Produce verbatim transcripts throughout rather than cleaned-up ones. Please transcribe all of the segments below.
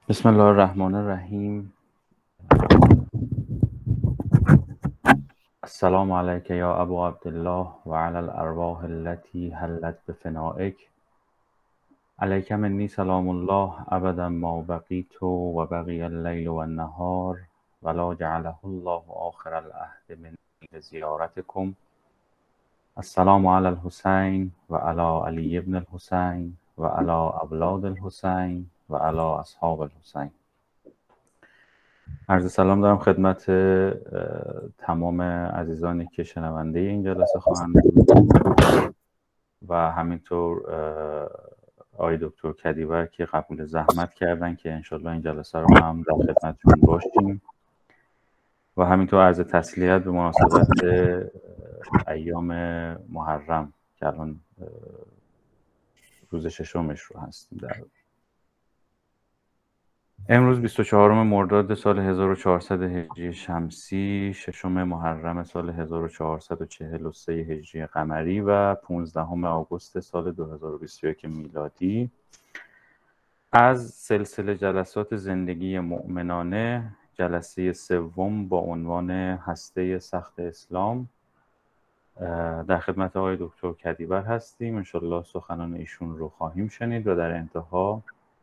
بسم الله الرحمن الرحیم. السلام علیک یا ابو عبدالله و علی الارواح التي حلت بفنائک. علیک منی سلام الله ابدا ما بقیت و بقی اللیل و النهار ولا جعله الله آخر العهد منی زیارتکم. السلام علی الحسین و علی علی ابن الحسین و علی اولاد الحسین و علی اصحاب الحسین. عرض سلام دارم خدمت تمام عزیزانی که شنونده این جلسه خواهند بود و همینطور آقای دکتر کدیور که قبول زحمت کردن که انشالله این جلسه رو هم در خدمتشون باشیم و همینطور عرض تسلیت به مناسبت ایام محرم که الان روز ششمش رو هستیم. در امروز بیست و چهارم مرداد سال هزار و چهارصد هجری شمسی، ششم محرم سال هزار و چهارصد و چهل و سه هجری قمری و پانزدهم آگوست سال دو هزار و بیست و یک میلادی از سلسله جلسات زندگی مؤمنانه، جلسه سوم با عنوان هسته سخت اسلام در خدمت آقای دکتر کدیور هستیم. انشالله سخنان ایشون رو خواهیم شنید و در انتها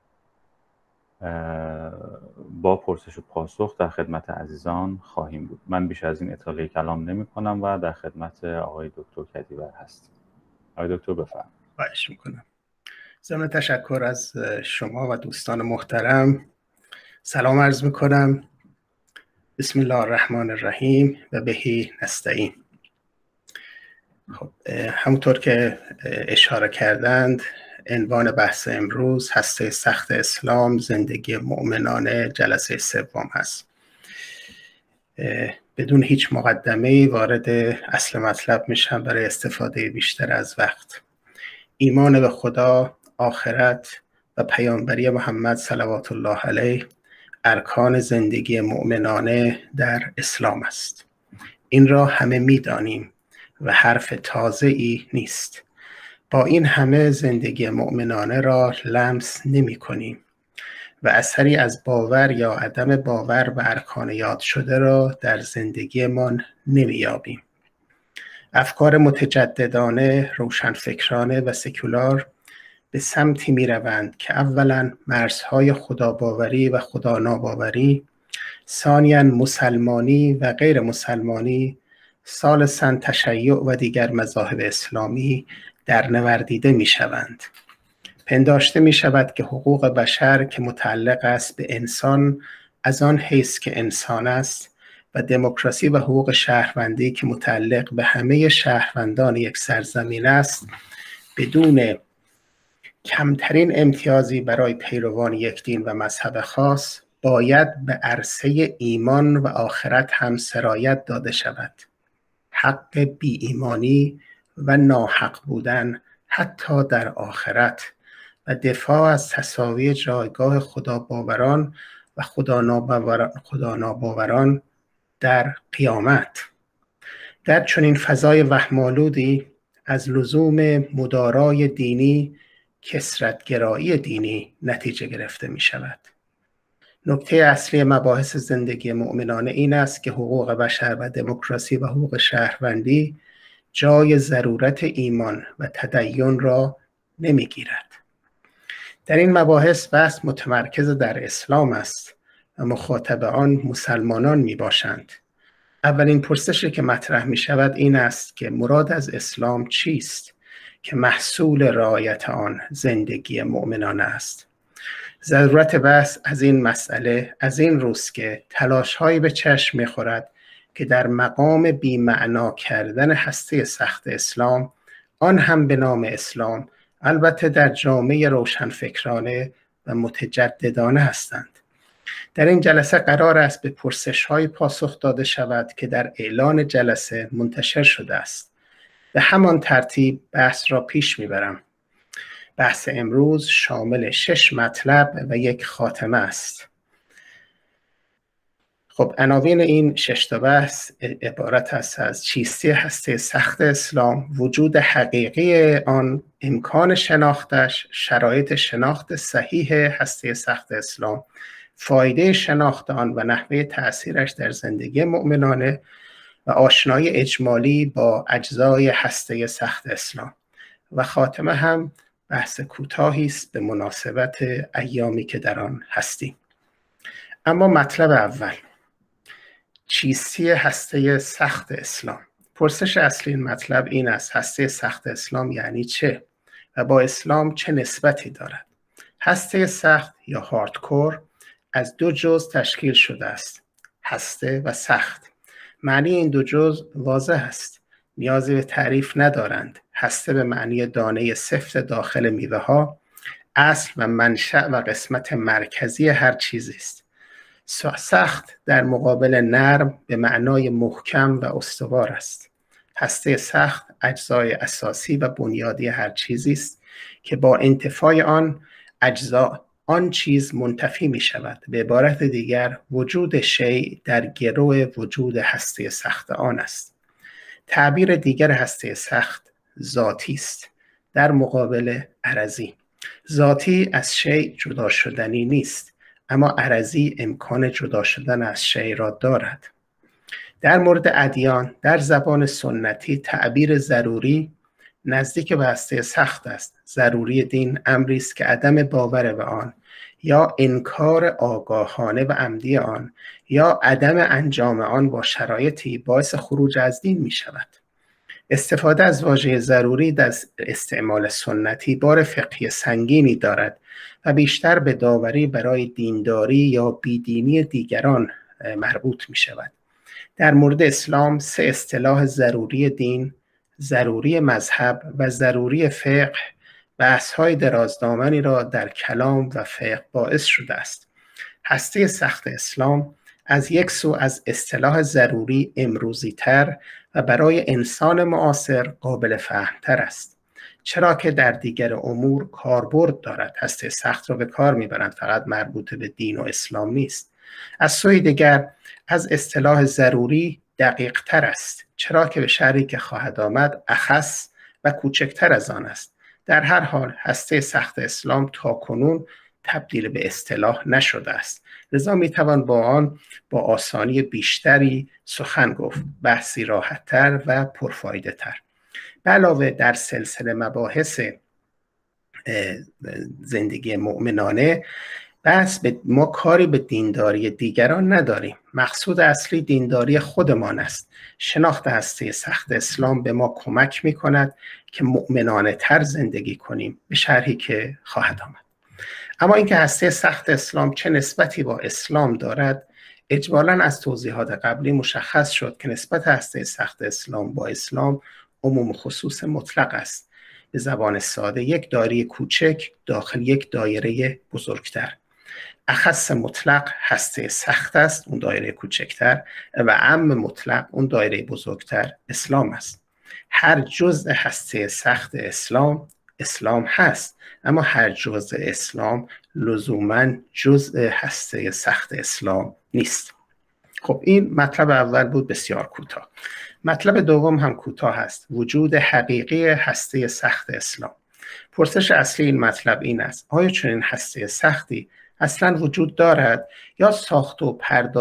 با پرسش و پاسخ در خدمت عزیزان خواهیم بود. من بیش از این اطاله کلام نمی کنم و در خدمت آقای دکتر کدیور هستیم. آقای دکتر بفرمایید. خواهش میکنم. ضمن تشکر از شما و دوستان محترم سلام عرض میکنم. بسم الله الرحمن الرحیم و بهی نستعین. خب همونطور که اشاره کردند عنوان بحث امروز هسته سخت اسلام، زندگی مؤمنانه، جلسه سوم هست. بدون هیچ مقدمه‌ای وارد اصل مطلب میشم برای استفاده بیشتر از وقت. ایمان به خدا، آخرت و پیامبری محمد صلوات الله علیه ارکان زندگی مؤمنانه در اسلام است. این را همه میدانیم و حرف تازه‌ای نیست. با این همه زندگی مؤمنانه را لمس نمی کنیم و اثری از باور یا عدم باور به ارکان یاد شده را در زندگیمان نمی یابیم. افکار متجددانه، روشنفکرانه و سکولار به سمتی می روند که اولا مرزهای خداباوری و خدا ناباوری، ثانیاً مسلمانی و غیر مسلمانی، ثالثاً تشیع و دیگر مذاهب اسلامی در نوردیده می شوند. پنداشته می شود که حقوق بشر که متعلق است به انسان از آن حیث که انسان است و دموکراسی و حقوق شهروندی که متعلق به همه شهروندان یک سرزمین است بدون کمترین امتیازی برای پیروان یک دین و مذهب خاص باید به عرصه ایمان و آخرت هم سرایت داده شود. حق بی ایمانی و ناحق بودن حتی در آخرت و دفاع از تساوی جایگاه خدا باوران و خدا ناباوران, خدا ناباوران در قیامت. در چنین فضای وهم‌آلودی از لزوم مدارای دینی، کثرت‌گرایی دینی نتیجه گرفته می شود. نکته اصلی مباحث زندگی مؤمنانه این است که حقوق بشر و دموکراسی و حقوق شهروندی جای ضرورت ایمان و تدین را نمی گیرد. در این مباحث بحث متمرکز در اسلام است و مخاطب آن مسلمانان می باشند. اولین پرسشی که مطرح می شود این است که مراد از اسلام چیست که محصول رعایت آن زندگی مؤمنانه است. ضرورت بحث از این مسئله از این روست که تلاش‌هایی به چشم می‌خورد که در مقام بی‌معنا کردن هسته سخت اسلام، آن هم به نام اسلام، البته در جامعه روشنفکرانه و متجددانه هستند. در این جلسه قرار است به پرسش‌های پاسخ داده شود که در اعلان جلسه منتشر شده است. به همان ترتیب بحث را پیش می‌برم. بحث امروز شامل شش مطلب و یک خاتمه است. خب عناوین این شش تا بحث عبارت است از چیستی هسته سخت اسلام، وجود حقیقی آن، امکان شناختش، شرایط شناخت صحیح هسته سخت اسلام، فایده شناخت آن و نحوه تأثیرش در زندگی مؤمنانه و آشنایی اجمالی با اجزای هسته سخت اسلام و خاتمه هم بحث کوتاهی است به مناسبت ایامی که در آن هستیم. اما مطلب اول، چیستی هسته سخت اسلام. پرسش اصلی این مطلب این است: هسته سخت اسلام یعنی چه و با اسلام چه نسبتی دارد؟ هسته سخت یا هاردکور از دو جزء تشکیل شده است، هسته و سخت. معنی این دو جزء واضح است، نیازی به تعریف ندارند. هسته به معنی دانه سفت داخل میوه ها، اصل و منشأ و قسمت مرکزی هر چیزی است. سخت در مقابل نرم به معنای محکم و استوار است. هسته سخت اجزای اساسی و بنیادی هر چیزی است که با انتفاع آن اجزا آن چیز منتفی می شود. به عبارت دیگر وجود شیء در گرو وجود هسته سخت آن است. تعبیر دیگر هسته سخت ذاتی است در مقابل عرضی. ذاتی از شیء جدا شدنی نیست، اما عرضی امکان جدا شدن از شیء را دارد. در مورد ادیان در زبان سنتی تعبیر ضروری نزدیک به هسته سخت است. ضروری دین امری است که عدم باور به آن یا انکار آگاهانه و عمدی آن یا عدم انجام آن با شرایطی باعث خروج از دین می شود. استفاده از واژه ضروری در استعمال سنتی بار فقهی سنگینی دارد و بیشتر به داوری برای دینداری یا بیدینی دیگران مربوط می شود. در مورد اسلام سه اصطلاح ضروری دین، ضروری مذهب و ضروری فقه بحث‌های درازدامنی را در کلام و فقه باعث شده است. هسته سخت اسلام از یک سو از اصطلاح ضروری امروزی تر و برای انسان معاصر قابل فهمتر است، چرا که در دیگر امور کاربرد دارد. هسته سخت را به کار میبرند، فقط مربوط به دین و اسلام نیست. از سوی دیگر از اصطلاح ضروری دقیق تر است، چرا که به شرحی که خواهد آمد اخص و کوچکتر از آن است. در هر حال هسته سخت اسلام تا کنون تبدیل به اصطلاح نشده است، لذا میتوان با آن با آسانی بیشتری سخن گفت، بحثی راحت‌تر و پرفایده تر. به علاوه در سلسله مباحث زندگی مؤمنانه بس به ما کاری به دینداری دیگران نداریم. مقصود اصلی دینداری خودمان است. شناخت هسته سخت اسلام به ما کمک می کند که مؤمنانه تر زندگی کنیم، به شرحی که خواهد آمد. اما اینکه هسته سخت اسلام چه نسبتی با اسلام دارد، اجمالاً از توضیحات قبلی مشخص شد که نسبت هسته سخت اسلام با اسلام عموم خصوص مطلق است. به زبان ساده یک دایره کوچک داخل یک دایره بزرگتر. اخص مطلق هسته سخت است، اون دایره کوچکتر، و عام مطلق اون دایره بزرگتر اسلام است. هر جزء هسته سخت اسلام اسلام هست، اما هر جزء اسلام لزوماً جزء هسته سخت اسلام نیست. خب این مطلب اول بود، بسیار کوتاه. مطلب دوم هم کوتاه است، وجود حقیقی هسته سخت اسلام. پرسش اصلی این مطلب این است: آیا چنین هسته سختی اصلا وجود دارد یا ساخت و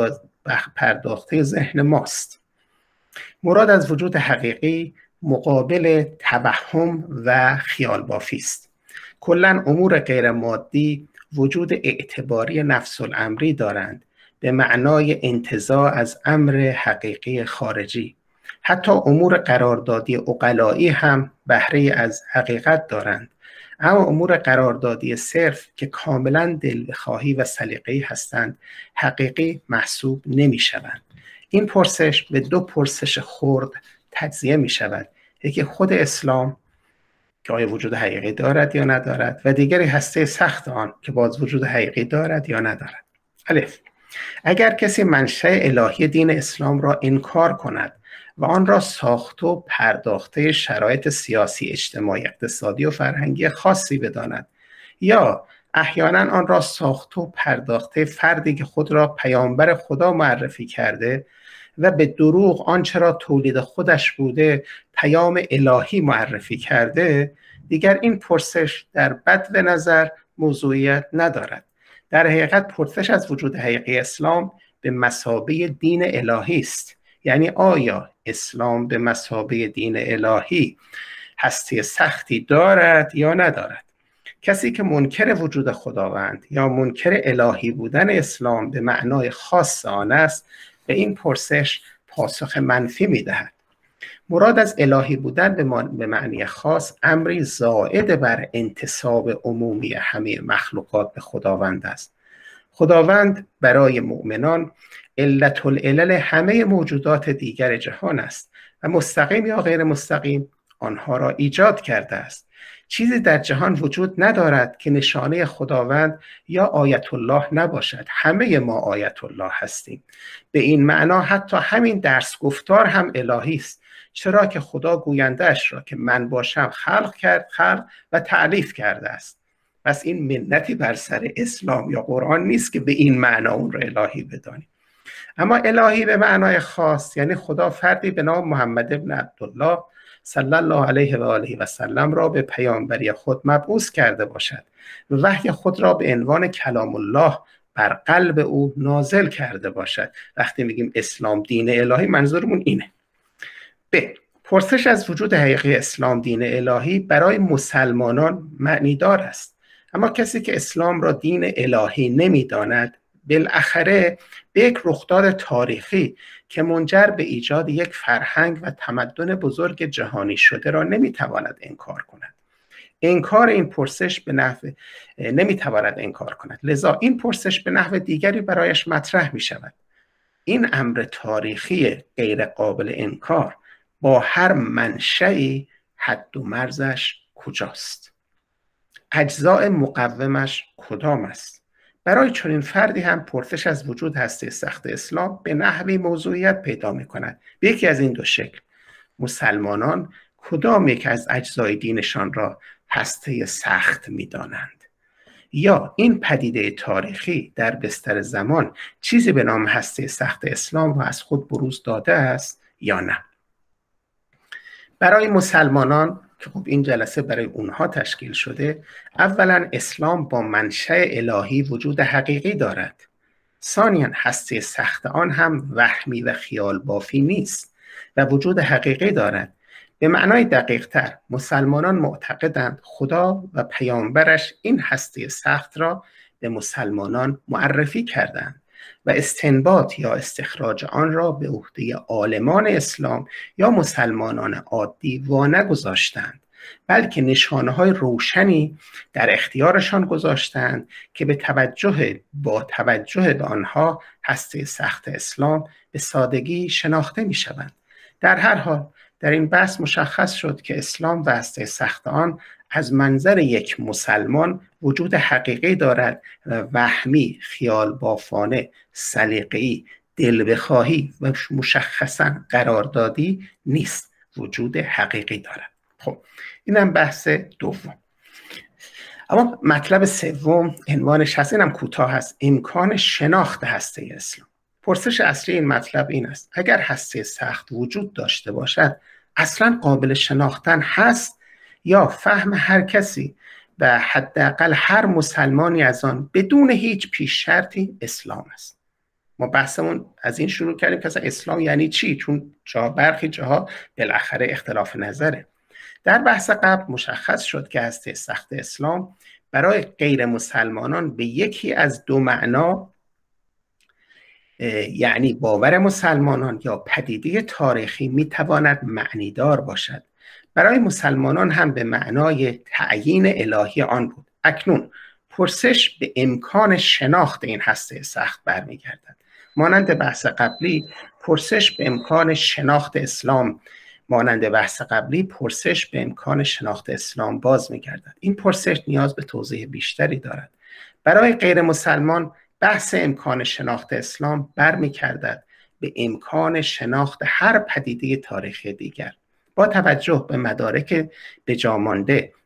پرداخته ذهن ماست؟ مراد از وجود حقیقی مقابل توهم و خیال بافی است. کلاً امور غیر مادی وجود اعتباری نفس الامری دارند به معنای انتزاع از امر حقیقی خارجی. حتی امور قراردادی عقلایی هم بهره از حقیقت دارند، اما امور قراردادی صرف که کاملا دلخواهی و سلیقه‌ای هستند حقیقی محسوب نمی شوند. این پرسش به دو پرسش خرد تجزیه می شود: یکی خود اسلام که آیا وجود حقیقی دارد یا ندارد، و دیگری هسته سخت آن که باز وجود حقیقی دارد یا ندارد. الف: اگر کسی منشأ الهی دین اسلام را انکار کند و آن را ساخت و پرداخته شرایط سیاسی، اجتماعی، اقتصادی و فرهنگی خاصی بداند، یا احیانا آن را ساخته و پرداخته فردی که خود را پیامبر خدا معرفی کرده و به دروغ آنچه را تولید خودش بوده پیام الهی معرفی کرده، دیگر این پرسش در بد نظر موضوعیت ندارد. در حقیقت پرسش از وجود حقیقی اسلام به مثابه دین الهی است. یعنی آیا اسلام به مثابه دین الهی هستی سختی دارد یا ندارد؟ کسی که منکر وجود خداوند یا منکر الهی بودن اسلام به معنای خاص آن است، به این پرسش پاسخ منفی می‌دهد. مراد از الهی بودن به معنی خاص امری زائد بر انتساب عمومی همه مخلوقات به خداوند است. خداوند برای مؤمنان علت العلل همه موجودات دیگر جهان است و مستقیم یا غیر مستقیم آنها را ایجاد کرده است. چیزی در جهان وجود ندارد که نشانه خداوند یا آیت الله نباشد. همه ما آیت الله هستیم. به این معنا حتی همین درس گفتار هم الهی است، چرا که خدا گوینده‌اش را که من باشم خلق کرد، خلق و تعلیف کرده است. پس این منتی بر سر اسلام یا قرآن نیست که به این معنا اون را الهی بدانیم. اما الهی به معنای خاص یعنی خدا فردی به نام محمد ابن عبدالله صلی الله علیه و آله و سلم را به پیامبری خود مبعوث کرده باشد و وحی خود را به عنوان کلام الله بر قلب او نازل کرده باشد. وقتی میگیم اسلام دین الهی منظورمون اینه. ب. پرسش از وجود حقیقی اسلام دین الهی برای مسلمانان معنی دار است، اما کسی که اسلام را دین الهی نمیداند بالاخره به یک رخداد تاریخی که منجر به ایجاد یک فرهنگ و تمدن بزرگ جهانی شده را نمیتواند انکار کند. انکار این پرسش به نحو نمیتواند انکار کند، لذا این پرسش به نحو دیگری برایش مطرح می شود. این امر تاریخی غیر قابل انکار با هر منشأی حد و مرزش کجاست؟ اجزاء مقومش کدام است؟ برای چنین فردی هم پرسش از وجود هستی سخت اسلام به نحوی موضوعیت پیدا می کند. به یکی از این دو شکل: مسلمانان کدام یک از اجزای دینشان را هسته سخت می دانند، یا این پدیده تاریخی در بستر زمان چیزی به نام هسته سخت اسلام را از خود بروز داده است یا نه. برای مسلمانان که خب این جلسه برای اونها تشکیل شده، اولا اسلام با منشأ الهی وجود حقیقی دارد. ثانیاً هسته سخت آن هم وهمی و خیال بافی نیست و وجود حقیقی دارد. به معنای دقیق تر مسلمانان معتقدند خدا و پیامبرش این هسته سخت را به مسلمانان معرفی کردند و استنباط یا استخراج آن را به عهده عالمان اسلام یا مسلمانان عادی وانگذاشتند، بلکه نشانه‌های روشنی در اختیارشان گذاشتند که به توجه با توجه به آنها هسته سخت اسلام به سادگی شناخته می‌شوند. در هر حال در این بحث مشخص شد که اسلام و هسته سخت آن از منظر یک مسلمان وجود حقیقی دارد و وهمی، خیال بافانه، سلیقه‌ای، دل بخواهی و مشخصاً قراردادی نیست، وجود حقیقی دارد. خب اینم بحث دوم. اما مطلب سوم عنوانش هست، اینم کوتاه هست: امکان شناخت هسته اسلام. پرسش اصلی این مطلب این است: اگر هسته سخت وجود داشته باشد اصلا قابل شناختن هست یا فهم هر کسی و حداقل هر مسلمانی از آن بدون هیچ پیش شرطی اسلام است؟ ما بحثمون از این شروع کردیم که اسلام یعنی چی، چون جا برخی جاها بالاخره اختلاف نظره. در بحث قبل مشخص شد که هسته سخت اسلام برای غیر مسلمانان به یکی از دو معنا، یعنی باور مسلمانان یا پدیده تاریخی، میتواند معنیدار باشد. برای مسلمانان هم به معنای تعیین الهی آن بود. اکنون پرسش به امکان شناخت این هسته سخت برمیگردد. مانند بحث قبلی پرسش به امکان شناخت اسلام مانند بحث قبلی پرسش به امکان شناخت اسلام باز میگردد. این پرسش نیاز به توضیح بیشتری دارد. برای غیر مسلمان بحث امکان شناخت اسلام برمیگردد به امکان شناخت هر پدیده تاریخی دیگر با توجه به مدارک به جا مانده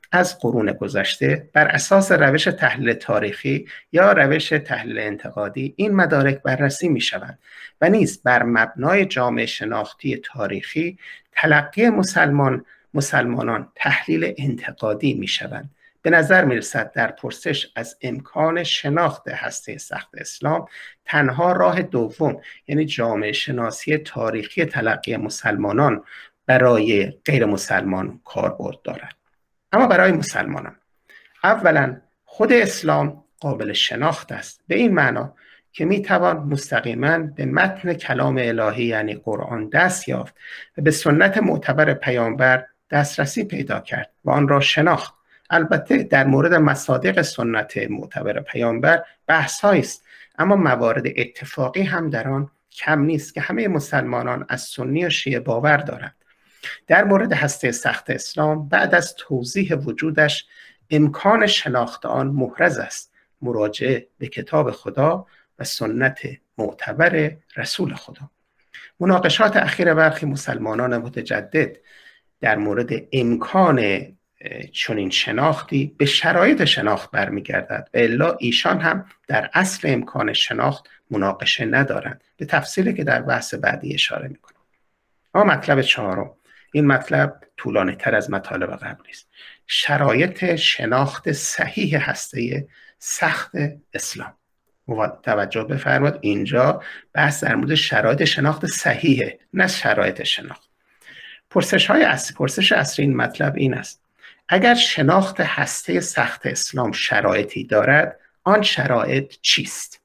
از قرون گذشته بر اساس روش تحلیل تاریخی یا روش تحلیل انتقادی این مدارک بررسی می شوند و نیز بر مبنای جامعه شناختی تاریخی تلقی مسلمان مسلمانان تحلیل انتقادی می شوند. به نظر می رسد در پرسش از امکان شناخت هسته سخت اسلام تنها راه دوم، یعنی جامعه شناسی تاریخی تلقی مسلمانان، برای غیر مسلمان کاربرد دارد. اما برای مسلمانان اولا خود اسلام قابل شناخت است، به این معنا که می توان مستقیما به متن کلام الهی یعنی قرآن دست یافت و به سنت معتبر پیامبر دسترسی پیدا کرد و آن را شناخت. البته در مورد مصادیق سنت معتبر پیامبر بحث است، اما موارد اتفاقی هم در آن کم نیست که همه مسلمانان از سنی و شیعه باور دارند. در مورد هسته سخت اسلام بعد از توضیح وجودش امکان شناخت آن محرز است. مراجعه به کتاب خدا و سنت معتبر رسول خدا. مناقشات اخیر برخی مسلمانان متجدد در مورد امکان چنین شناختی به شرایط شناخت برمیگردد و الا ایشان هم در اصل امکان شناخت مناقشه ندارند، به تفصیلی که در بحث بعدی اشاره میکنم. اما مطلب چهارم، این مطلب طولانی تر از مطالب قبلی است. شرایط شناخت صحیح هسته سخت اسلام. توجه بفرمایید، اینجا بحث در مورد شرایط شناخت صحیحه، نه شرایط شناخت. پرسش های اصلی، پرسش اصلی این مطلب این است: اگر شناخت هسته سخت اسلام شرایطی دارد، آن شرایط چیست؟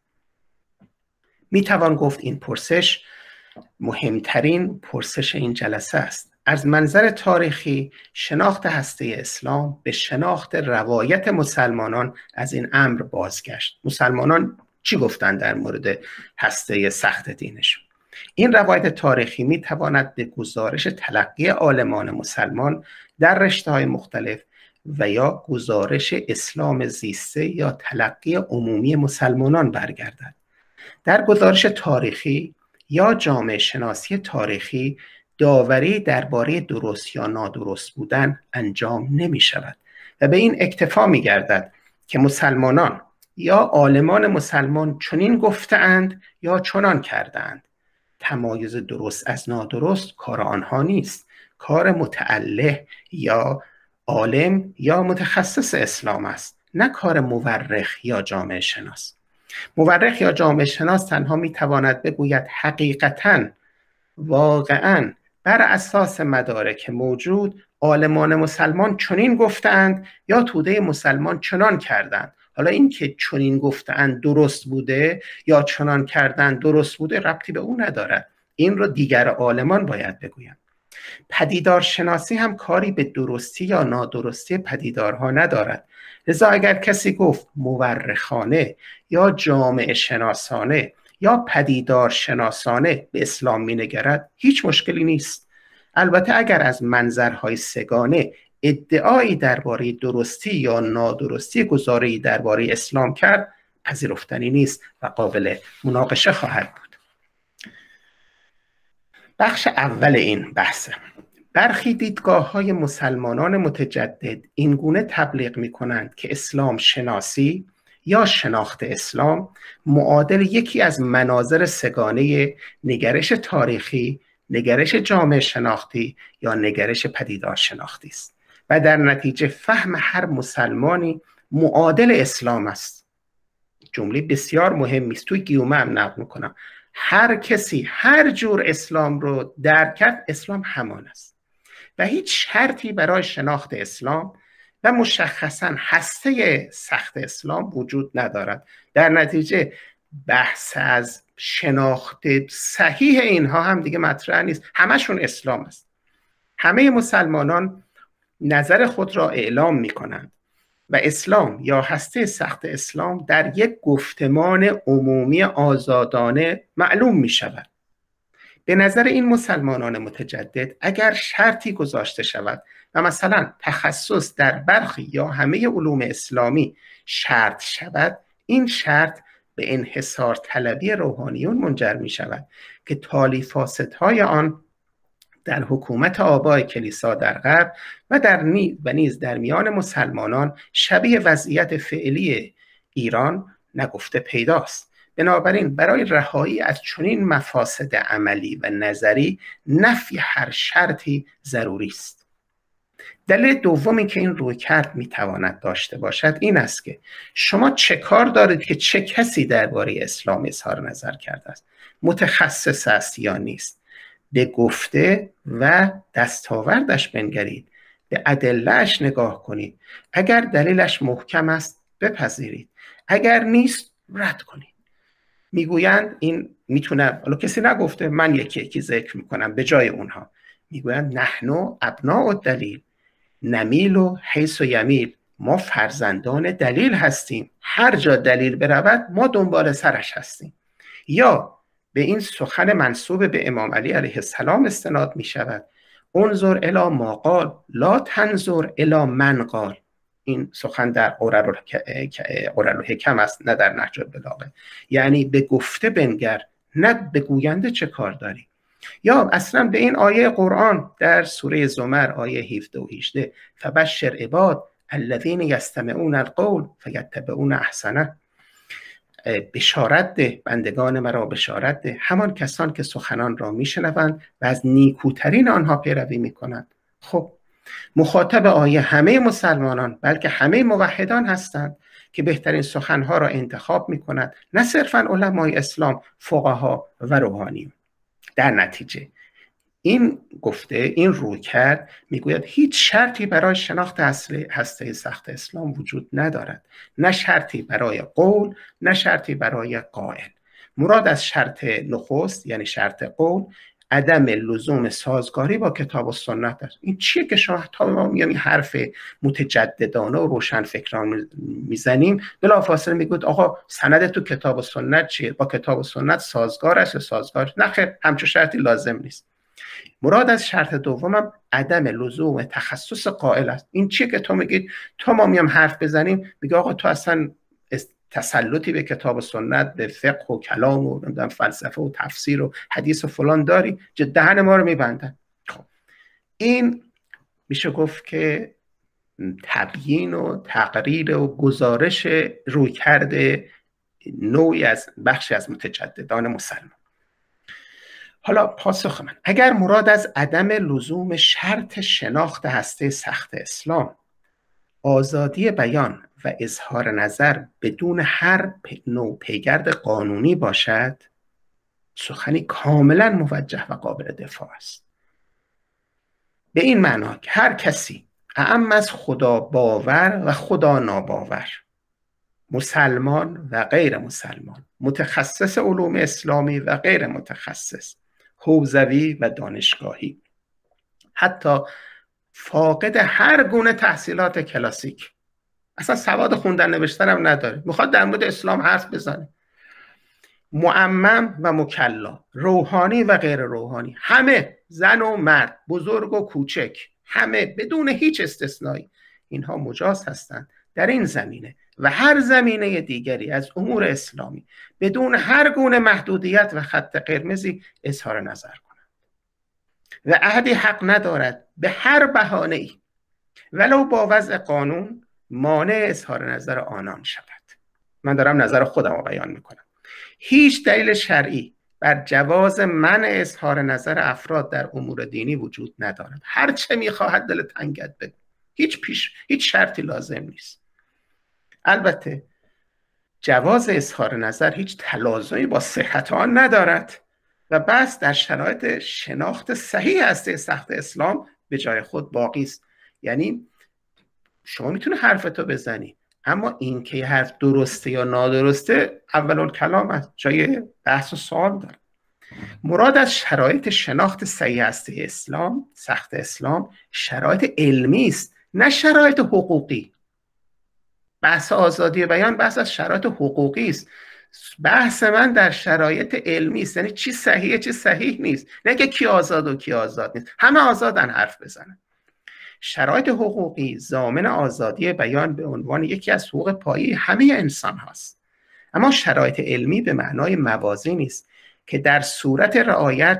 می توان گفت این پرسش مهمترین پرسش این جلسه است. از منظر تاریخی شناخت هسته اسلام به شناخت روایت مسلمانان از این امر بازگشت. مسلمانان چی گفتند در مورد هسته سخت دینشون؟ این روایت تاریخی می تواند به گزارش تلقی عالمان مسلمان در رشته‌های مختلف و یا گزارش اسلام زیسته یا تلقی عمومی مسلمانان برگردد. در گزارش تاریخی یا جامعه شناسی تاریخی داوری درباره درست یا نادرست بودن انجام نمی شود و به این اکتفا می گردد که مسلمانان یا عالمان مسلمان چنین گفتند یا چنان کردند. تمایز درست از نادرست کار آنها نیست، کار متعلق یا عالم یا متخصص اسلام است، نه کار مورخ یا جامعه شناس. مورخ یا جامعه شناس تنها می تواند بگوید حقیقتاً، واقعاً بر اساس مدارک موجود عالمان مسلمان چنین گفتند یا توده مسلمان چنان کردند. حالا این که چنین گفتند درست بوده یا چنان کردند درست بوده ربطی به اون ندارد، این رو دیگر عالمان باید بگویند. پدیدار شناسی هم کاری به درستی یا نادرستی پدیدارها ندارد. لذا اگر کسی گفت مورخانه یا جامعه شناسانه یا پدیدار شناسانه به اسلام می نگرد، هیچ مشکلی نیست. البته اگر از منظرهای سگانه ادعایی درباره درستی یا نادرستی گزاره‌ای درباره اسلام کرد، پذیرفتنی نیست و قابل مناقشه خواهد بود. بخش اول این بحثه. برخی دیدگاه‌های مسلمانان متجدد اینگونه تبلیغ می‌کنند که اسلام شناسی یا شناخت اسلام معادل یکی از مناظر سگانه نگرش تاریخی، نگرش جامعه شناختی یا نگرش پدیدار شناختی است و در نتیجه فهم هر مسلمانی معادل اسلام است. جمله بسیار مهمی است، توی گیومه هم نقل میکنم. هر کسی هر جور اسلام رو درک کرد، اسلام همان است و هیچ شرطی برای شناخت اسلام و مشخصا هسته سخت اسلام وجود ندارد. در نتیجه بحث از شناخت صحیح اینها هم دیگه مطرح نیست، همشون اسلام است. همه مسلمانان نظر خود را اعلام می کنند و اسلام یا هسته سخت اسلام در یک گفتمان عمومی آزادانه معلوم می شود. به نظر این مسلمانان متجدد اگر شرطی گذاشته شود و مثلا تخصص در برخی یا همه علوم اسلامی شرط شود، این شرط به انحصار طلبی روحانیون منجر می شود که تالی فاسدهای آن در حکومت آبای کلیسا در غرب و در نیز و نیز در میان مسلمانان شبیه وضعیت فعلی ایران نگفته پیداست. بنابراین برای رهایی از چنین مفاسد عملی و نظری نفی هر شرطی ضروری است. دلیل دومی که این رویکرد میتواند داشته باشد این است که شما چه کار دارید که چه کسی درباره اسلام اظهار نظر کرده است، متخصص است یا نیست. به گفته و دستاوردش بنگرید، به ادله‌اش نگاه کنید. اگر دلیلش محکم است بپذیرید، اگر نیست رد کنید. میگویند این میتونه، حالا کسی نگفته، من یکی یکی ذکر میکنم به جای اونها. میگویند نحنو ابناء الدلیل نمیل و حیث و یمیل، ما فرزندان دلیل هستیم، هر جا دلیل برود ما دنبال سرش هستیم. یا به این سخن منسوب به امام علی علیه السلام استناد می شود: انظر الی ما قال لا تنظر الی من قال. این سخن در قرالحکم است، نه در نهج البلاغه. یعنی به گفته بنگر، نه به گوینده چه کار داری. یا اصلا به این آیه قرآن در سوره زمر آیه هفده و هجده: فبشر عباد الذین یستمعون القول فیتبعون احسنه. بشارت ده، بندگان مرا بشارت ده، همان کسان که سخنان را میشنوند و از نیکوترین آنها پیروی میکنند. خب مخاطب آیه همه مسلمانان بلکه همه موحدان هستند که بهترین سخنها را انتخاب میکنند، نه صرفا علمای اسلام، فقها و روحانیون. در نتیجه این گفته، این رویکرد میگوید هیچ شرطی برای شناخت اصل هسته سخت اسلام وجود ندارد، نه شرطی برای قول، نه شرطی برای قائل. مراد از شرط نخست یعنی شرط قول عدم لزوم سازگاری با کتاب و سنت است. این چیه که شما تا ما میگم این حرف متجددانه و روشن فکران میزنیم، بلافاصله میگید آقا سند تو کتاب و سنت چیه؟ با کتاب و سنت سازگار است یا سازگار؟ نه خیر، همچون شرطی لازم نیست. مراد از شرط دومم عدم لزوم تخصص قائل است. این چیه که تو میگید تا ما میام حرف بزنیم میگه آقا تو اصلا تسلطی به کتاب و سنت، به فقه و کلام و نمیدونم فلسفه و تفسیر و حدیث و فلان داری، که دهن ما رو میبندن. خب این میشه گفت که تبیین و تقریر و گزارش رویکرد نوعی از بخشی از متجددان مسلمان. حالا پاسخ من، اگر مراد از عدم لزوم شرط شناخت هسته سخت اسلام آزادی بیان و اظهار نظر بدون هر نوع پیگرد قانونی باشد، سخنی کاملا موجه و قابل دفاع است. به این معنا که هر کسی اعم از خدا باور و خدا ناباور، مسلمان و غیر مسلمان، متخصص علوم اسلامی و غیر متخصص، حوزوی و دانشگاهی، حتی فاقد هر گونه تحصیلات کلاسیک، اصلا سواد خوندن نوشتن هم نداره، میخواد در مورد اسلام حرف بزنه، معمم و مکلا، روحانی و غیر روحانی، همه، زن و مرد، بزرگ و کوچک، همه بدون هیچ استثنایی، اینها مجاز هستند در این زمینه و هر زمینه دیگری از امور اسلامی بدون هر گونه محدودیت و خط قرمزی اظهار نظر کنند و احدی حق ندارد به هر بهانه‌ای ولو با وضع قانون مانع اظهار نظر آنان شود. من دارم نظر خودم رو بیان میکنم. هیچ دلیل شرعی بر جواز منع اظهار نظر افراد در امور دینی وجود ندارد. هر چه میخواهد دل تنگت بگو، هیچ پیش هیچ شرطی لازم نیست. البته جواز اظهار نظر هیچ تلازمی با صحت آن ندارد و بس در شرایط شناخت صحیح هسته سخت اسلام به جای خود باقی است. یعنی شما میتونه حرفتو بزنی، اما این که حرف درسته یا نادرسته اولالکلام است، جای بحث و سوال داره. مراد از شرایط شناخت صحیح هسته اسلام سخت اسلام شرایط علمی است، نه شرایط حقوقی. بحث آزادی بیان بحث از شرایط حقوقی است. بحث من در شرایط علمی است، یعنی چی صحیحه چی صحیح نیست، نه که کی آزاد و کی آزاد نیست، همه آزادن حرف بزنن. شرایط حقوقی ضامن آزادی بیان به عنوان یکی از حقوق پایه همه انسان هاست. اما شرایط علمی به معنای موازی نیست که در صورت رعایت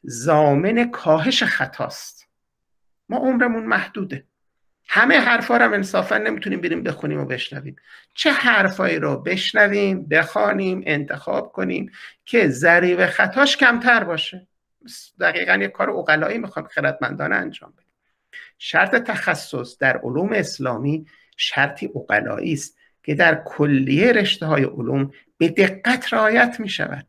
ضامن کاهش خطاست. ما عمرمون محدوده، همه حرفا رو هم انصافا نمیتونیم بریم بخونیم و بشنویم. چه حرفایی رو بشنویم، بخوانیم، انتخاب کنیم که ضریب خطاش کمتر باشه. دقیقاً یک کار عقلایی میخوام خردمندانه انجام بدیم. شرط تخصص در علوم اسلامی شرطی عقلایی است که در کلیه رشته های علوم به دقت رعایت می شود.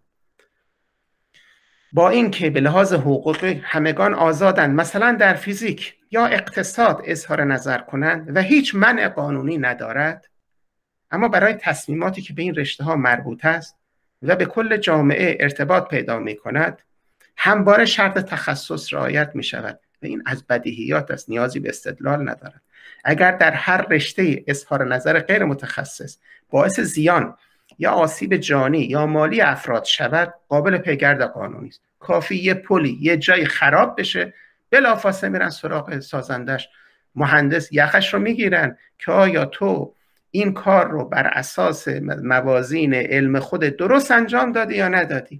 با اینکه به لحاظ حقوقی همگان آزادند، مثلا در فیزیک یا اقتصاد اظهار نظر کنند و هیچ منع قانونی ندارد، اما برای تصمیماتی که به این رشته ها مربوط است و به کل جامعه ارتباط پیدا می کند همواره شرط تخصص رعایت می شود و این از بدیهیات است، نیازی به استدلال ندارد. اگر در هر رشته اظهار نظر غیر متخصص باعث زیان یا آسیب جانی یا مالی افراد شود، قابل پیگرد قانونی است. کافی یه پلی یه جای خراب بشه، بلافاصله میرن سراغ سازندش، مهندس یخش رو میگیرن که آیا تو این کار رو بر اساس موازین علم خود درست انجام دادی یا ندادی.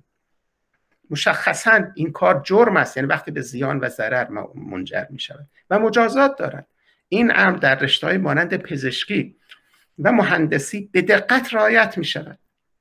مشخصا این کار جرم است، یعنی وقتی به زیان و ضرر منجر می شود و مجازات دارد. این امر در رشته‌های مانند پزشکی و مهندسی به دقت رعایت می شود.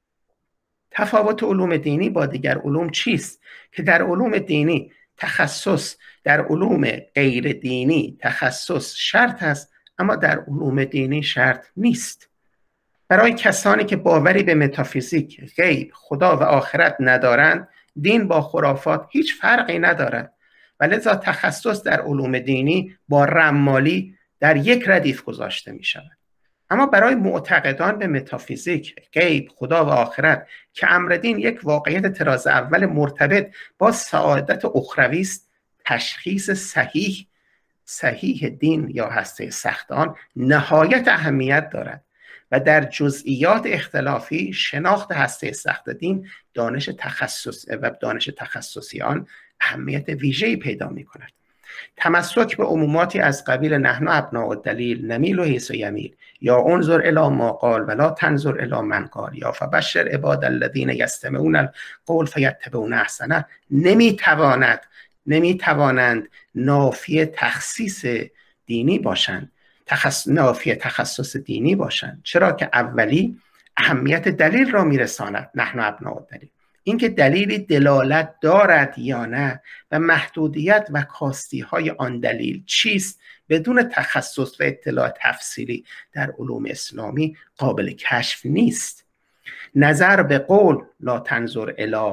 تفاوت علوم دینی با دیگر علوم چیست؟ که در علوم دینی تخصص، در علوم غیر دینی تخصص شرط است، اما در علوم دینی شرط نیست. برای کسانی که باوری به متافیزیک، غیب، خدا و آخرت ندارند، دین با خرافات هیچ فرقی ندارد و لذا تخصص در علوم دینی با رمالی در یک ردیف گذاشته می شود. اما برای معتقدان به متافیزیک، غیب، خدا و آخرت که امر دین یک واقعیت طراز اول مرتبط با سعادت اخروی است، تشخیص صحیح صحیح دین یا هسته سخت آن نهایت اهمیت دارد و در جزئیات اختلافی شناخت هسته سخت دین دانش تخصص و دانش تخصصی آن اهمیت ویژه‌ای پیدا می کند. تمسک به عموماتی از قبیل نحن ابناء الدلیل نمیل و حیث و یمیل یا انظر الی ما قال ولا تنظر الی من قال یا فبشر عباد الذین یستمعون القول فیتبعون احسنه نمیتواند نمیتوانند نافی تخصیص دینی باشند، تخص... نافی تخصص دینی باشند، چرا که اولی اهمیت دلیل را میرساند. نحن ابناء الدلیل، اینکه دلیلی دلالت دارد یا نه و محدودیت و کاستی های آن دلیل چیست بدون تخصص و اطلاع تفصیلی در علوم اسلامی قابل کشف نیست. نظر به قول لا تنظر الی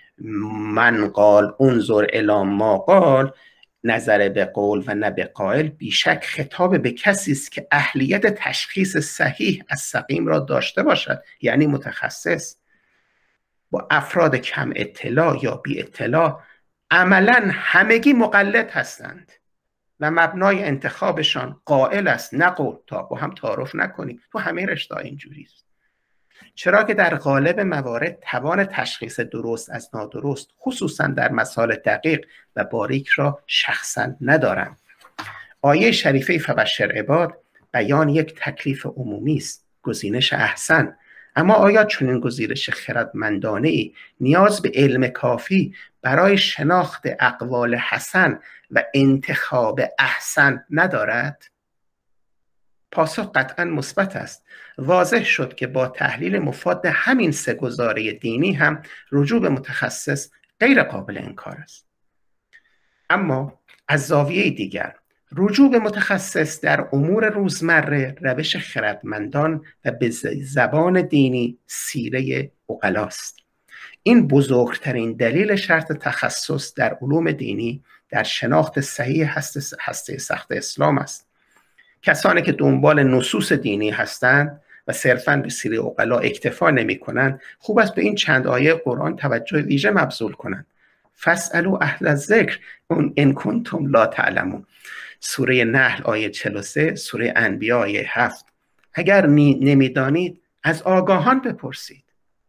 من قال انظر الی ما قال، نظر به قول و نه به قائل بیشک خطاب به کسی است که اهلیت تشخیص صحیح از سقیم را داشته باشد، یعنی متخصص. با افراد کم اطلاع یا بی اطلاع عملا همگی مقلد هستند و مبنای انتخابشان قائل است نه قول. تا با هم تعارف نکنیم، تو همه رشته اینجوری است. چرا که در غالب موارد توان تشخیص درست از نادرست خصوصا در مسائل دقیق و باریک را شخصا ندارند. آیه شریفه فبشر عباد بیان یک تکلیف عمومی است، گزینش احسن. اما آیا چنین گزینش خردمندانه ای نیاز به علم کافی برای شناخت اقوال حسن و انتخاب احسن ندارد؟ پاسخ قطعا مثبت است. واضح شد که با تحلیل مفاد همین سه گزاره دینی هم رجوع به متخصص غیر قابل انکار است. اما از زاویه دیگر رجوع به متخصص در امور روزمره روش خردمندان و به زبان دینی سیره عقلاست. این بزرگترین دلیل شرط تخصص در علوم دینی در شناخت صحیح هسته سخت اسلام است. کسانی که دنبال نصوص دینی هستند و صرفاً به سیره عقلا اکتفا نمی کنند، خوب است به این چند آیه قرآن توجه ویژه مبذول کنند. فاسألوا اهل الذکر ان کنتم لا تعلمون، سوره نحل آیه چهل و سه، سوره انبیاء آیه هفت. اگر نمیدانید از آگاهان بپرسید.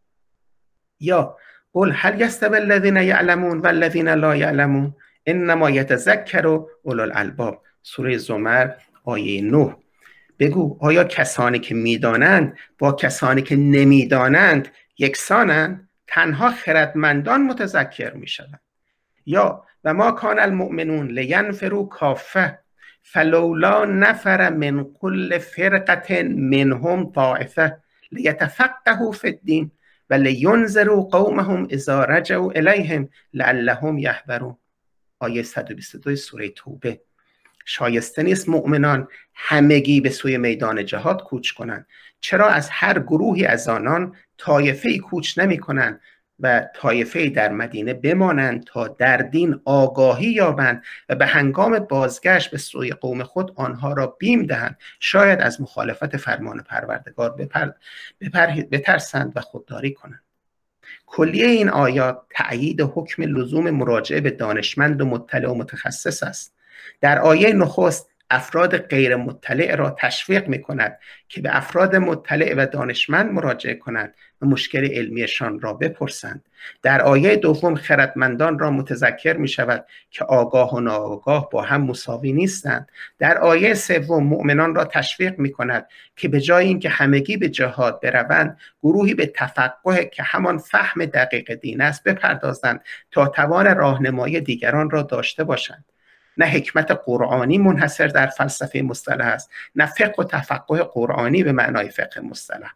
یا قل هل یستوی الذین یعلمون والذین لا یعلمون انما یتذکر اولو الالباب، سوره زمر آیه نه. بگو آیا کسانی که میدانند با کسانی که نمیدانند یکسانند؟ تنها خردمندان متذکر میشوند. یا و ما کان المؤمنون لینفروا کافه فلولا نفر من کل فرقة منهم طائفه لیتفقهوا فی الدین و لینذروا قومهم اذا رجعوا الیهم لعلهم یحذرون. آیه صد و بیست و دو سوره توبه. شایسته نیست مؤمنان همگی به سوی میدان جهاد کوچ کنند. چرا از هر گروهی از آنان طایفه‌ای کوچ نمی کنند و طایفه‌ای در مدینه بمانند تا در دین آگاهی یابند و به هنگام بازگشت به سوی قوم خود آنها را بیم دهند، شاید از مخالفت فرمان پروردگار بپر... بپر... بترسند و خودداری کنند. کلیه این آیات تأیید حکم لزوم مراجعه به دانشمند و مطلع و متخصص است. در آیه نخست افراد غیر مطلع را تشویق می کند که به افراد مطلع و دانشمند مراجعه کنند و مشکل علمیشان را بپرسند. در آیه دوم خردمندان را متذکر می شود که آگاه و ناآگاه با هم مساوی نیستند. در آیه سوم مؤمنان را تشویق می کند که به جای اینکه همگی به جهاد بروند، گروهی به تفقه که همان فهم دقیق دین است بپردازند تا توان راهنمایی دیگران را داشته باشند. نه حکمت قرآنی منحصر در فلسفه مصطلح است، نه فقه و تفقه قرآنی به معنای فقه مصطلح.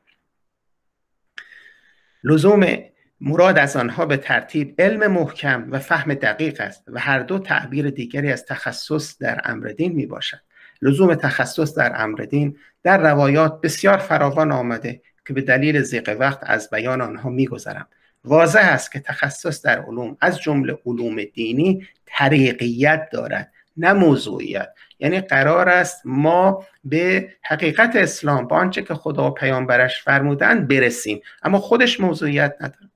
لزوم مراد از آنها به ترتیب علم محکم و فهم دقیق است و هر دو تعبیر دیگری از تخصص در امر دین می باشد. لزوم تخصص در امر دین در روایات بسیار فراوان آمده که به دلیل ضیق وقت از بیان آنها می گذرم. واضح است که تخصص در علوم از جمله علوم دینی طریقیت دارد، نه موضوعیت. یعنی قرار است ما به حقیقت اسلام با آنچه که خدا و پیامبرش فرمودند برسیم، اما خودش موضوعیت نداره.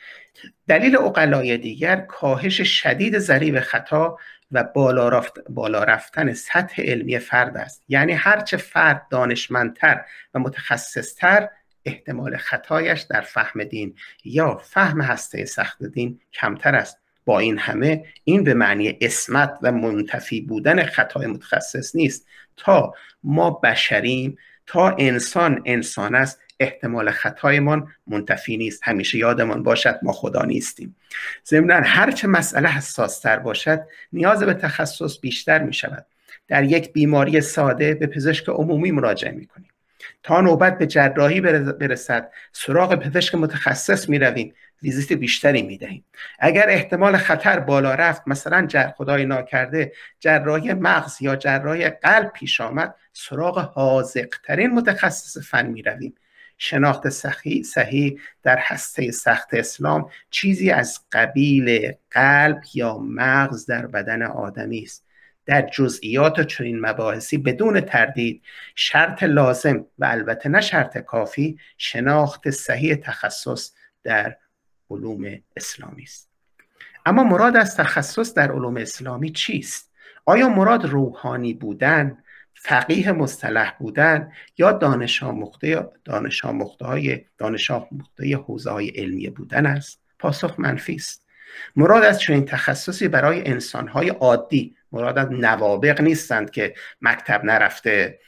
دلیل عقلای دیگر کاهش شدید ضریب خطا و بالا, رفت بالا رفتن سطح علمی فرد است. یعنی هرچه فرد دانشمندتر و متخصصتر، احتمال خطایش در فهم دین یا فهم هسته سخت دین کمتر است. با این همه این به معنی عصمت و منتفی بودن خطای متخصص نیست. تا ما بشریم، تا انسان انسان است، احتمال خطایمان منتفی نیست. همیشه یادمان باشد ما خدا نیستیم. ضمناً هرچه مسئله حساس‌تر باشد نیاز به تخصص بیشتر می شود. در یک بیماری ساده به پزشک عمومی مراجعه می کنیم. تا نوبت به جراحی برسد سراغ پزشک متخصص می رویم، ویزیت بیشتری می دهیم. اگر احتمال خطر بالا رفت، مثلا جر خدای ناکرده جراحی مغز یا جراحی قلب پیش آمد، سراغ حاذق‌ترین متخصص فن می رویم. شناخت صحیح صحیح در هسته سخت اسلام چیزی از قبیل قلب یا مغز در بدن آدمی است. در جزئیات چنین مباحثی بدون تردید شرط لازم و البته نه شرط کافی شناخت صحیح تخصص در علوم اسلامی است. اما مراد از تخصص در علوم اسلامی چیست؟ آیا مراد روحانی بودن، فقیه مصطلح بودن یا دانش آموخته دانش آموخته دانش آموخته حوزه‌های علمی بودن است؟ پاسخ منفی است. مراد از چنین تخصصی برای انسان‌های عادی، مراد از نوابغ نیستند که مکتب نرفته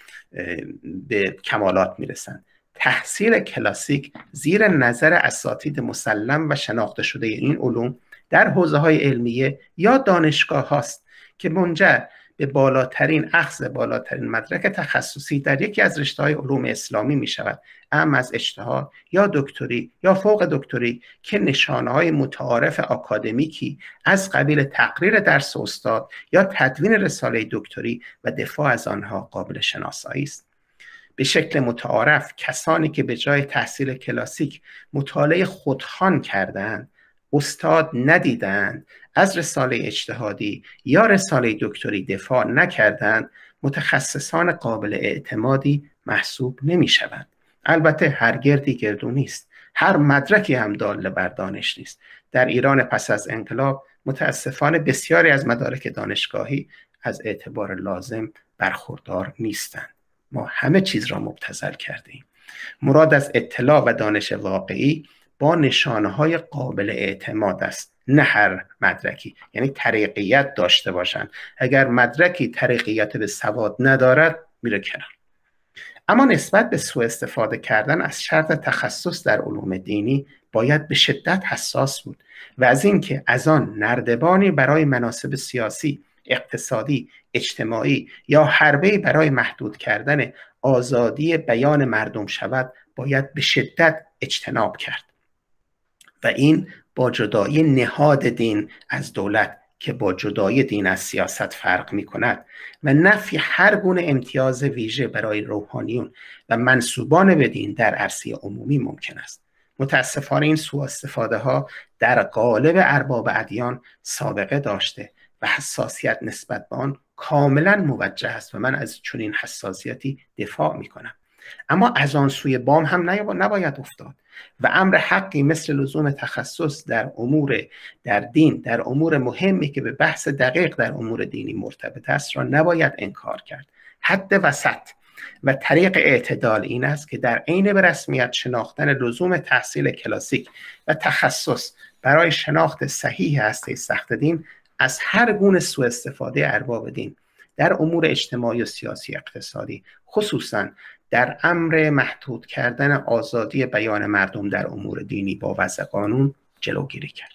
به کمالات میرسند. تحصیل کلاسیک زیر نظر اساتید مسلم و شناخته شده این علوم در حوزه‌های علمیه یا دانشگاه هاست که منجر به بالاترین اخذ بالاترین مدرک تخصصی در یکی از رشته‌های علوم اسلامی می شود، اما از اجتهاد یا دکتری یا فوق دکتری که نشانه‌های متعارف آکادمیکی از قبیل تقریر درس استاد یا تدوین رساله دکتری و دفاع از آنها قابل شناسایی است. به شکل متعارف کسانی که به جای تحصیل کلاسیک مطالعه خودخوان کردند، استاد ندیدند، از رساله اجتهادی یا رساله دکتری دفاع نکردند، متخصصان قابل اعتمادی محسوب نمی شوند. البته هر گردی گردو نیست، هر مدرکی هم دال بر دانش نیست. در ایران پس از انقلاب متاسفانه بسیاری از مدارک دانشگاهی از اعتبار لازم برخوردار نیستند. ما همه چیز را مبتذل کردیم. مراد از اطلاع و دانش واقعی با نشانه‌های قابل اعتماد است، نه هر مدرکی. یعنی طریقیت داشته باشند. اگر مدرکی طریقیت به سواد ندارد میره کنار. اما نسبت به سوء استفاده کردن از شرط تخصص در علوم دینی باید به شدت حساس بود و از اینکه از آن نردبانی برای مناصب سیاسی، اقتصادی، اجتماعی یا حربه‌ای برای محدود کردن آزادی بیان مردم شود باید به شدت اجتناب کرد. و این با جدایی نهاد دین از دولت که با جدایی دین از سیاست فرق می کند و نفی هر گونه امتیاز ویژه برای روحانیون و منسوبان به دین در عرصه عمومی ممکن است. متاسفانه این سوء استفاده ها در قالب ارباب ادیان سابقه داشته و حساسیت نسبت به آن کاملا موجه است و من از چنین حساسیتی دفاع می کنم. اما از آن سوی بام هم نباید افتاد و امر حقی مثل لزوم تخصص در امور در دین در امور مهمی که به بحث دقیق در امور دینی مرتبط است را نباید انکار کرد. حد وسط و طریق اعتدال این است که در عین به رسمیت شناختن لزوم تحصیل کلاسیک و تخصص برای شناخت صحیح هسته سخت دین از هر گونه سوء استفاده ارباب دین در امور اجتماعی و سیاسی اقتصادی، خصوصاً در امر محدود کردن آزادی بیان مردم در امور دینی با وضع قانون جلوگیری کرد.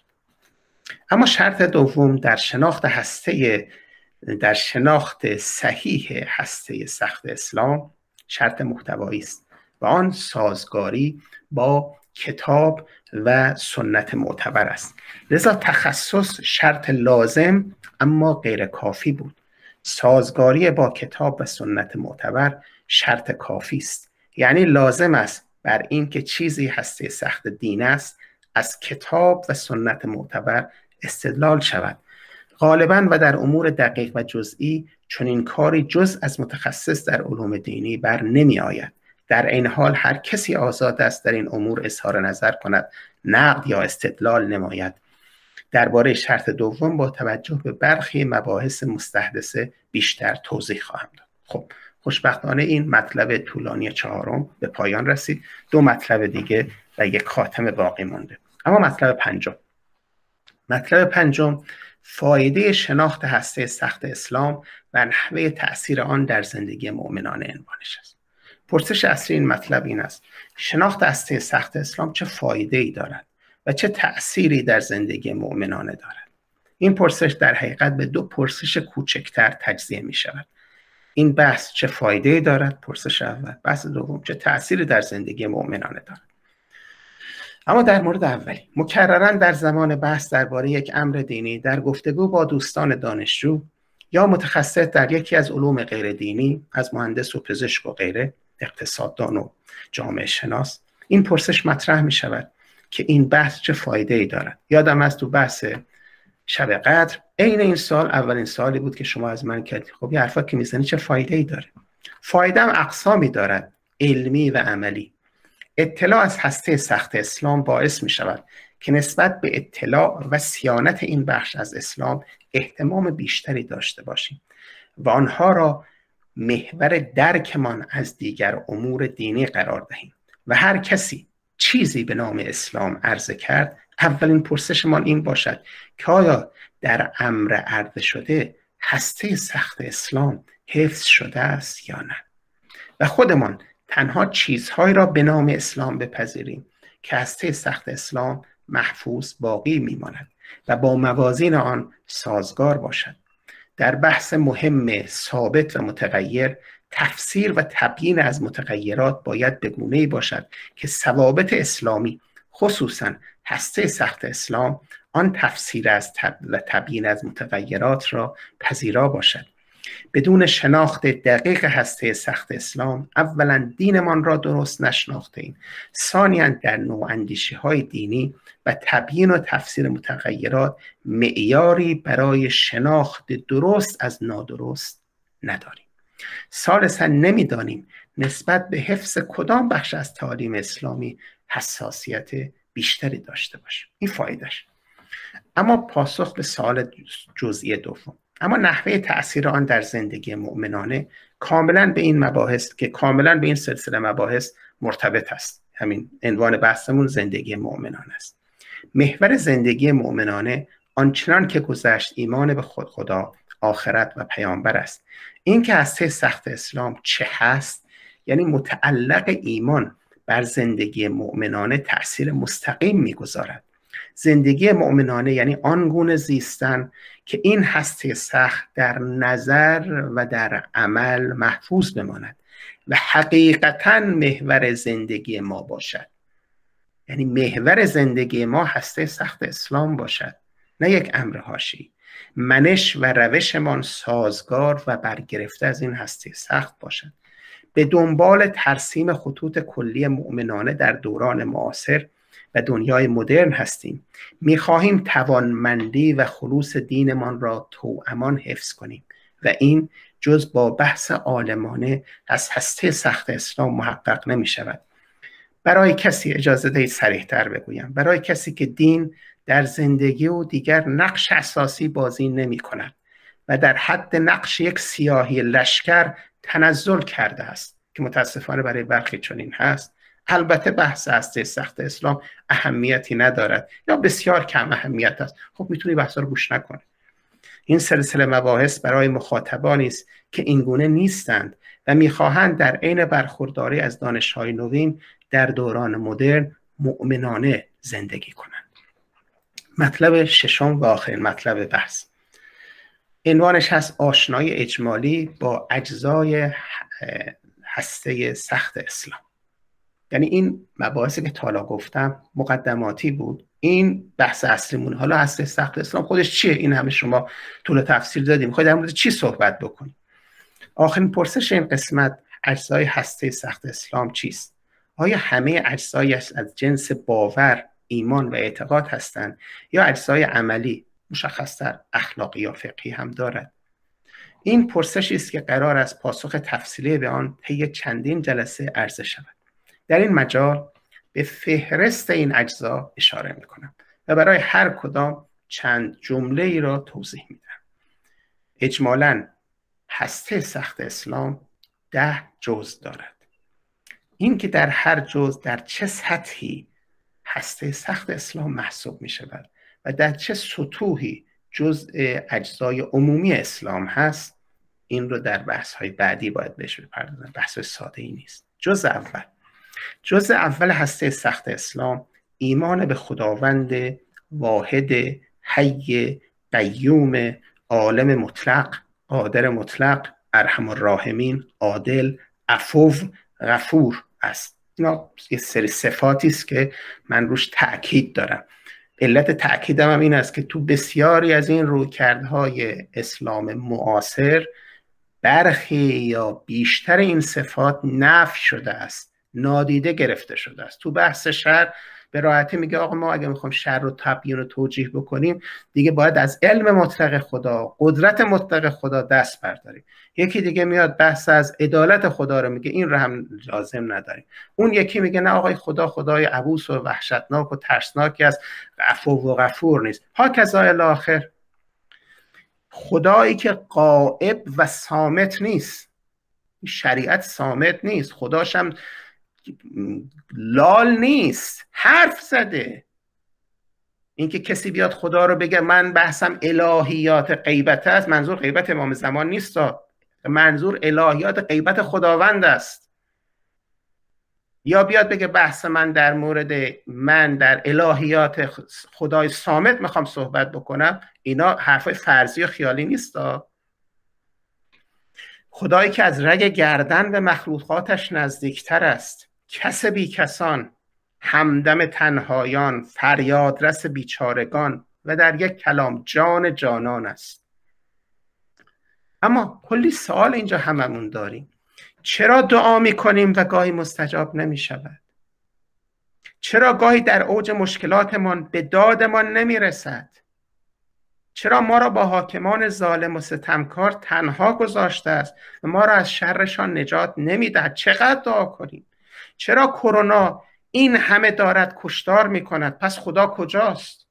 اما شرط دوم در شناخت هسته در شناخت صحیح هسته سخت اسلام شرط محتوایی است و آن سازگاری با کتاب و سنت معتبر است. لذا تخصص شرط لازم اما غیر کافی بود. سازگاری با کتاب و سنت معتبر شرط کافی است. یعنی لازم است بر این که چیزی هسته سخت دین است از کتاب و سنت معتبر استدلال شود. غالباً و در امور دقیق و جزئی چنین کاری جز از متخصص در علوم دینی بر نمی آید. در این حال هر کسی آزاد است در این امور اظهار نظر کند، نقد یا استدلال نماید. درباره شرط دوم با توجه به برخی مباحث مستحدثه بیشتر توضیح خواهم داد. خب خوشبختانه این مطلب طولانی چهارم به پایان رسید. دو مطلب دیگه و یک خاتمه باقی مانده. اما مطلب پنجم مطلب پنجم فایده شناخت هسته سخت اسلام و نحوه تأثیر آن در زندگی مؤمنان عنوانش است. پرسش اصلی این مطلب این است: شناخت هسته سخت اسلام چه فایده ای دارد و چه تأثیری در زندگی مؤمنانه دارد؟ این پرسش در حقیقت به دو پرسش کوچکتر تجزیه می شود. این بحث چه فایده ای دارد؟ پرسش اول. بحث دوم چه تأثیری در زندگی مؤمنانه دارد؟ اما در مورد اولی، مکرراً در زمان بحث درباره یک امر دینی در گفتگو با دوستان دانشجو یا متخصص در یکی از علوم غیر دینی، از مهندس و پزشک و غیره، اقتصاددان و جامعه شناس، این پرسش مطرح می شود که این بحث چه فایده ای دارد. یادم از تو بحث شب قدر عین این سال اولین سالی بود که شما از من کردید خب یه حرفا که میزنی چه فایده ای داره؟ فایده هم اقسامی دارد، علمی و عملی. اطلاع از هسته سخت اسلام باعث می شود که نسبت به اطلاع و صیانت این بخش از اسلام اهتمام بیشتری داشته باشیم و آنها را محور درکمان از دیگر امور دینی قرار دهیم و هر کسی چیزی به نام اسلام عرضه کرد، اولین پرسشمان این باشد که آیا در امر عرضه شده هسته سخت اسلام حفظ شده است یا نه، و خودمان تنها چیزهایی را به نام اسلام بپذیریم که هسته سخت اسلام محفوظ باقی میماند و با موازین آن سازگار باشد. در بحث مهم ثابت و متغیر، تفسیر و تبیین از متغیرات باید به گونه‌ای باشد که ثوابت اسلامی، خصوصاً هسته سخت اسلام، آن تفسیر از تب و تبیین از متغیرات را پذیرا باشد. بدون شناخت دقیق هسته سخت اسلام، اولا دینمان را درست نشناختیم، ثانیاً در نوع اندیشی های دینی و تبیین و تفسیر متغیرات معیاری برای شناخت درست از نادرست نداریم. ثالثاً نمیدانیم نسبت به حفظ کدام بخش از تعالیم اسلامی حساسیت بیشتری داشته باشیم. این فایدهش. اما پاسخ به سوال جزئی دوم، اما نحوه تأثیر آن در زندگی مؤمنانه کاملا به این مباحث که کاملا به این سلسله مباحث مرتبط است. همین عنوان بحثمون زندگی مؤمنانه است. محور زندگی مؤمنانه آنچنان که گذشت ایمان به خود خدا، آخرت و پیامبر است. این که هسته سخت اسلام چه هست، یعنی متعلق ایمان بر زندگی مؤمنانه تأثیر مستقیم میگذارد. زندگی مؤمنانه یعنی آنگونه زیستن که این هسته سخت در نظر و در عمل محفوظ بماند و حقیقتاً محور زندگی ما باشد. یعنی محور زندگی ما هسته سخت اسلام باشد، نه یک امر حاشیه‌ای. منش و روشمان سازگار و برگرفته از این هسته سخت باشد. به دنبال ترسیم خطوط کلی مؤمنانه در دوران معاصر و دنیای مدرن هستیم. می‌خواهیم توانمندی و خلوص دینمان را توامان حفظ کنیم و این جز با بحث عالمانه از هسته سخت اسلام محقق نمی شود. برای کسی، اجازه دهید صریح‌تر بگویم، برای کسی که دین در زندگی و دیگر نقش اساسی بازی نمی کند و در حد نقش یک سیاهی لشکر تنزل کرده است که متاسفانه برای برخی چنین هست، البته بحث هسته سخت اسلام اهمیتی ندارد یا بسیار کم اهمیت است، خب میتونی بحثا رو گوش نکنه. این سلسله مباحث برای مخاطبانی است که اینگونه نیستند و میخواهند در عین برخورداری از دانش‌های نوین در دوران مدرن مؤمنانه زندگی کنند. مطلب ششم و آخرین مطلب بحث، عنوانش هست آشنایی اجمالی با اجزای هسته سخت اسلام. یعنی این مباحثی که تا حالا گفتم مقدماتی بود، این بحث اصلیمون. حالا هسته سخت اسلام خودش چیه؟ این همه شما طول تفصیل دادیم، میخواید در مورد چی صحبت بکنیم؟ آخرین پرسش این قسمت، اجزای هسته سخت اسلام چیست؟ آیا همه اجزایش از جنس باور، ایمان و اعتقاد هستند یا اجزای عملی، مشخص‌تر اخلاقی یا فقهی هم دارد؟ این پرسشی است که قرار است پاسخ تفصیلی به آن طی چندین جلسه عرضه شود. در این مجال به فهرست این اجزا اشاره می‌کنم و برای هر کدام چند جمله ای را توضیح میدم. اجمالاً هسته سخت اسلام ده جزء دارد. این که در هر جزء در چه سطحی هسته سخت اسلام محسوب می شود و در چه سطوحی جزء اجزای عمومی اسلام هست، این رو در بحث های بعدی باید بهش بپردازم. بحث ساده ای نیست. جزء اول جزء اول هسته سخت اسلام ایمان به خداوند واحد حی قیوم عالم مطلق، قادر مطلق، ارحم الراحمین، عادل، عفو، غفور است. اینا یه سری صفاتی است که من روش تأکید دارم. علت تأکیدم هم این است که تو بسیاری از این رویکردهای اسلام معاصر برخی یا بیشتر این صفات نفی شده است، نادیده گرفته شده است. تو بحث شر به راحتی میگه آقا ما اگه میخوایم شر رو تبیین و توجیه بکنیم دیگه باید از علم مطلق خدا، قدرت مطلق خدا دست برداریم. یکی دیگه میاد بحث از عدالت خدا رو میگه، این رو هم لازم نداریم. اون یکی میگه نه آقای خدا خدای عبوس و وحشتناک و ترسناکی است، عفو و غفور نیست. ها کذا الی آخر. خدایی که غائب و صامت نیست، شریعت صامت نیست، خداش هم لال نیست، حرف زده. اینکه کسی بیاد خدا رو بگه من بحثم الهیات غیبت است، منظور غیبت امام زمان نیست، منظور الهیات غیبت خداوند است. یا بیاد بگه بحث من در مورد من در الهیات خدای صامت میخوام صحبت بکنم، اینا حرفای فرضی و خیالی نیست. خدایی که از رگ گردن به مخلوقاتش نزدیکتر است، کس بی کسان، همدم تنهایان، فریادرس بیچارگان و در یک کلام جان جانان است. اما کلی سوال اینجا هممون داریم. چرا دعا میکنیم و گاهی مستجاب نمی شود؟ چرا گاهی در اوج مشکلاتمان به دادمان نمی رسد؟ چرا ما را با حاکمان ظالم و ستمکار تنها گذاشته است و ما را از شرشان نجات نمی دهد؟ چقدر دعا کنیم؟ چرا کرونا این همه دارد کشتار می کند؟ پس خدا کجاست؟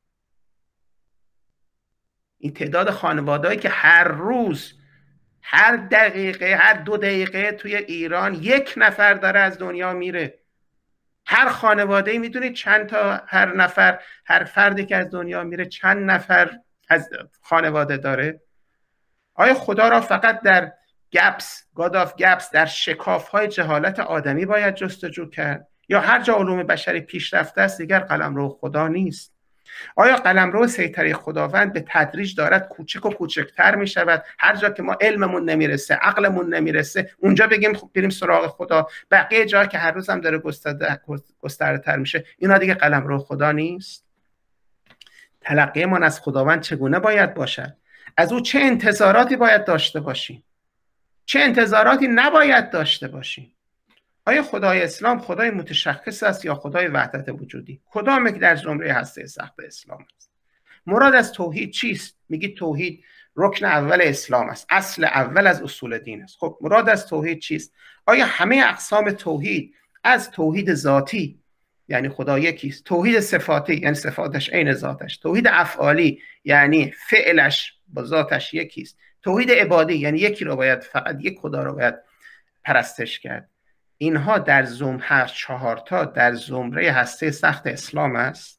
این تعداد خانوادهایی که هر روز، هر دقیقه، هر دو دقیقه توی ایران یک نفر داره از دنیا میره. هر خانواده‌ای میدونید چند تا هر نفر، هر فردی که از دنیا میره چند نفر از خانواده داره؟ آیا خدا را فقط در گپس، گاد آف گپس، در شکاف‌های جهالت آدمی باید جستجو کرد؟ یا هر جا علوم بشری پیشرفته است دیگر قلمرو خدا نیست؟ آیا قلمرو سیطره خداوند به تدریج دارد کوچک و کوچکتر می شود؟ هر جا که ما علممون نمیرسه، عقلمون نمیرسه، اونجا بگیم بریم سراغ خدا. بقیه جا که هر روز هم داره گسترده تر میشه، اینا دیگه قلمرو خدا نیست؟ تلقیمان از خداوند چگونه باید باشد؟ از او چه انتظاراتی باید داشته باشیم؟ چه انتظاراتی نباید داشته باشیم؟ آیا خدای اسلام خدای متشخص است یا خدای وحدت وجودی؟ کدام یک در زمره هسته سخت اسلام است؟ مراد از توحید چیست؟ میگی توحید رکن اول اسلام است، اصل اول از اصول دین است. خب مراد از توحید چیست؟ آیا همه اقسام توحید، از توحید ذاتی یعنی خدا یکیست، توحید صفاتی یعنی صفاتش عین ذاتش، توحید افعالی یعنی فعلش با ذاتش یکیست، توحید عبادی یعنی یکی رو باید، فقط یک خدا رو باید پرستش کرد، اینها در زم هر چهارتا در زمره هسته سخت اسلام است؟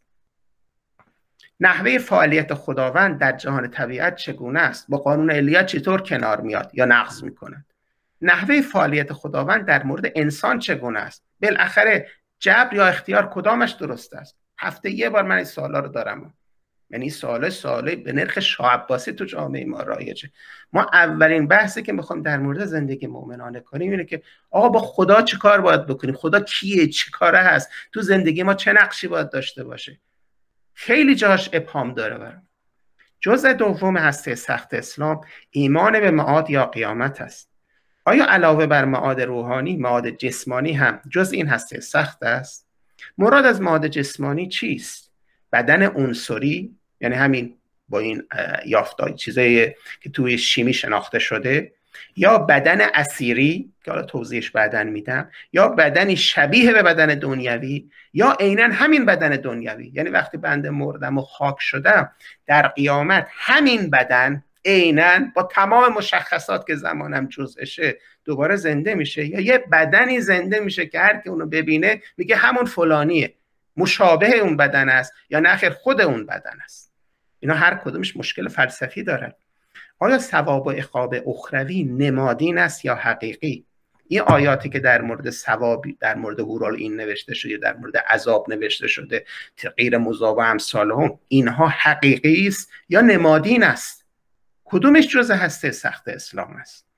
نحوه فعالیت خداوند در جهان طبیعت چگونه است؟ با قانون علیت چطور کنار میاد یا نقض میکند؟ نحوه فعالیت خداوند در مورد انسان چگونه است؟ بالاخره جبر یا اختیار کدامش درست است؟ هفته یه بار من این سوالا رو دارم، یعنی سوال سوالی به نرخ شاه عباسی تو جامعه ما رایجه. ما اولین بحثی که میخوایم در مورد زندگی مؤمنانه کنیم اینه که آقا با خدا چه کار باید بکنیم؟ خدا کیه؟ چه کاره هست؟ تو زندگی ما چه نقشی باید داشته باشه؟ خیلی جاش ابهام داره برام. جزء دوم هسته سخت اسلام ایمان به معاد یا قیامت است. آیا علاوه بر معاد روحانی، معاد جسمانی هم جز این هسته سخت است؟ مراد از معاد جسمانی چیست؟ بدن عنصری یعنی همین با این یافتای چیزایی که توی شیمی شناخته شده، یا بدن اسیری که حالا توضیحش بعداً میدم، یا بدنی شبیه به بدن دنیوی، یا عیناً همین بدن دنیوی، یعنی وقتی بنده مردم و خاک شدم در قیامت همین بدن عیناً با تمام مشخصات که زمانم جزءشه دوباره زنده میشه، یا یه بدنی زنده میشه که هر کی اونو ببینه میگه همون فلانیه، مشابه اون بدن است، یا نه خیر خود اون بدن است. اینا هر کدومش مشکل فلسفی داره. آیا ثواب و عقاب اخروی نمادین است یا حقیقی؟ این آیاتی که در مورد ثواب، در مورد هورالعین نوشته شده، در مورد عذاب نوشته شده، غیر مضاب و امثالهم، اینها حقیقی است یا نمادین است؟ کدومش جزء هسته سخت اسلام است؟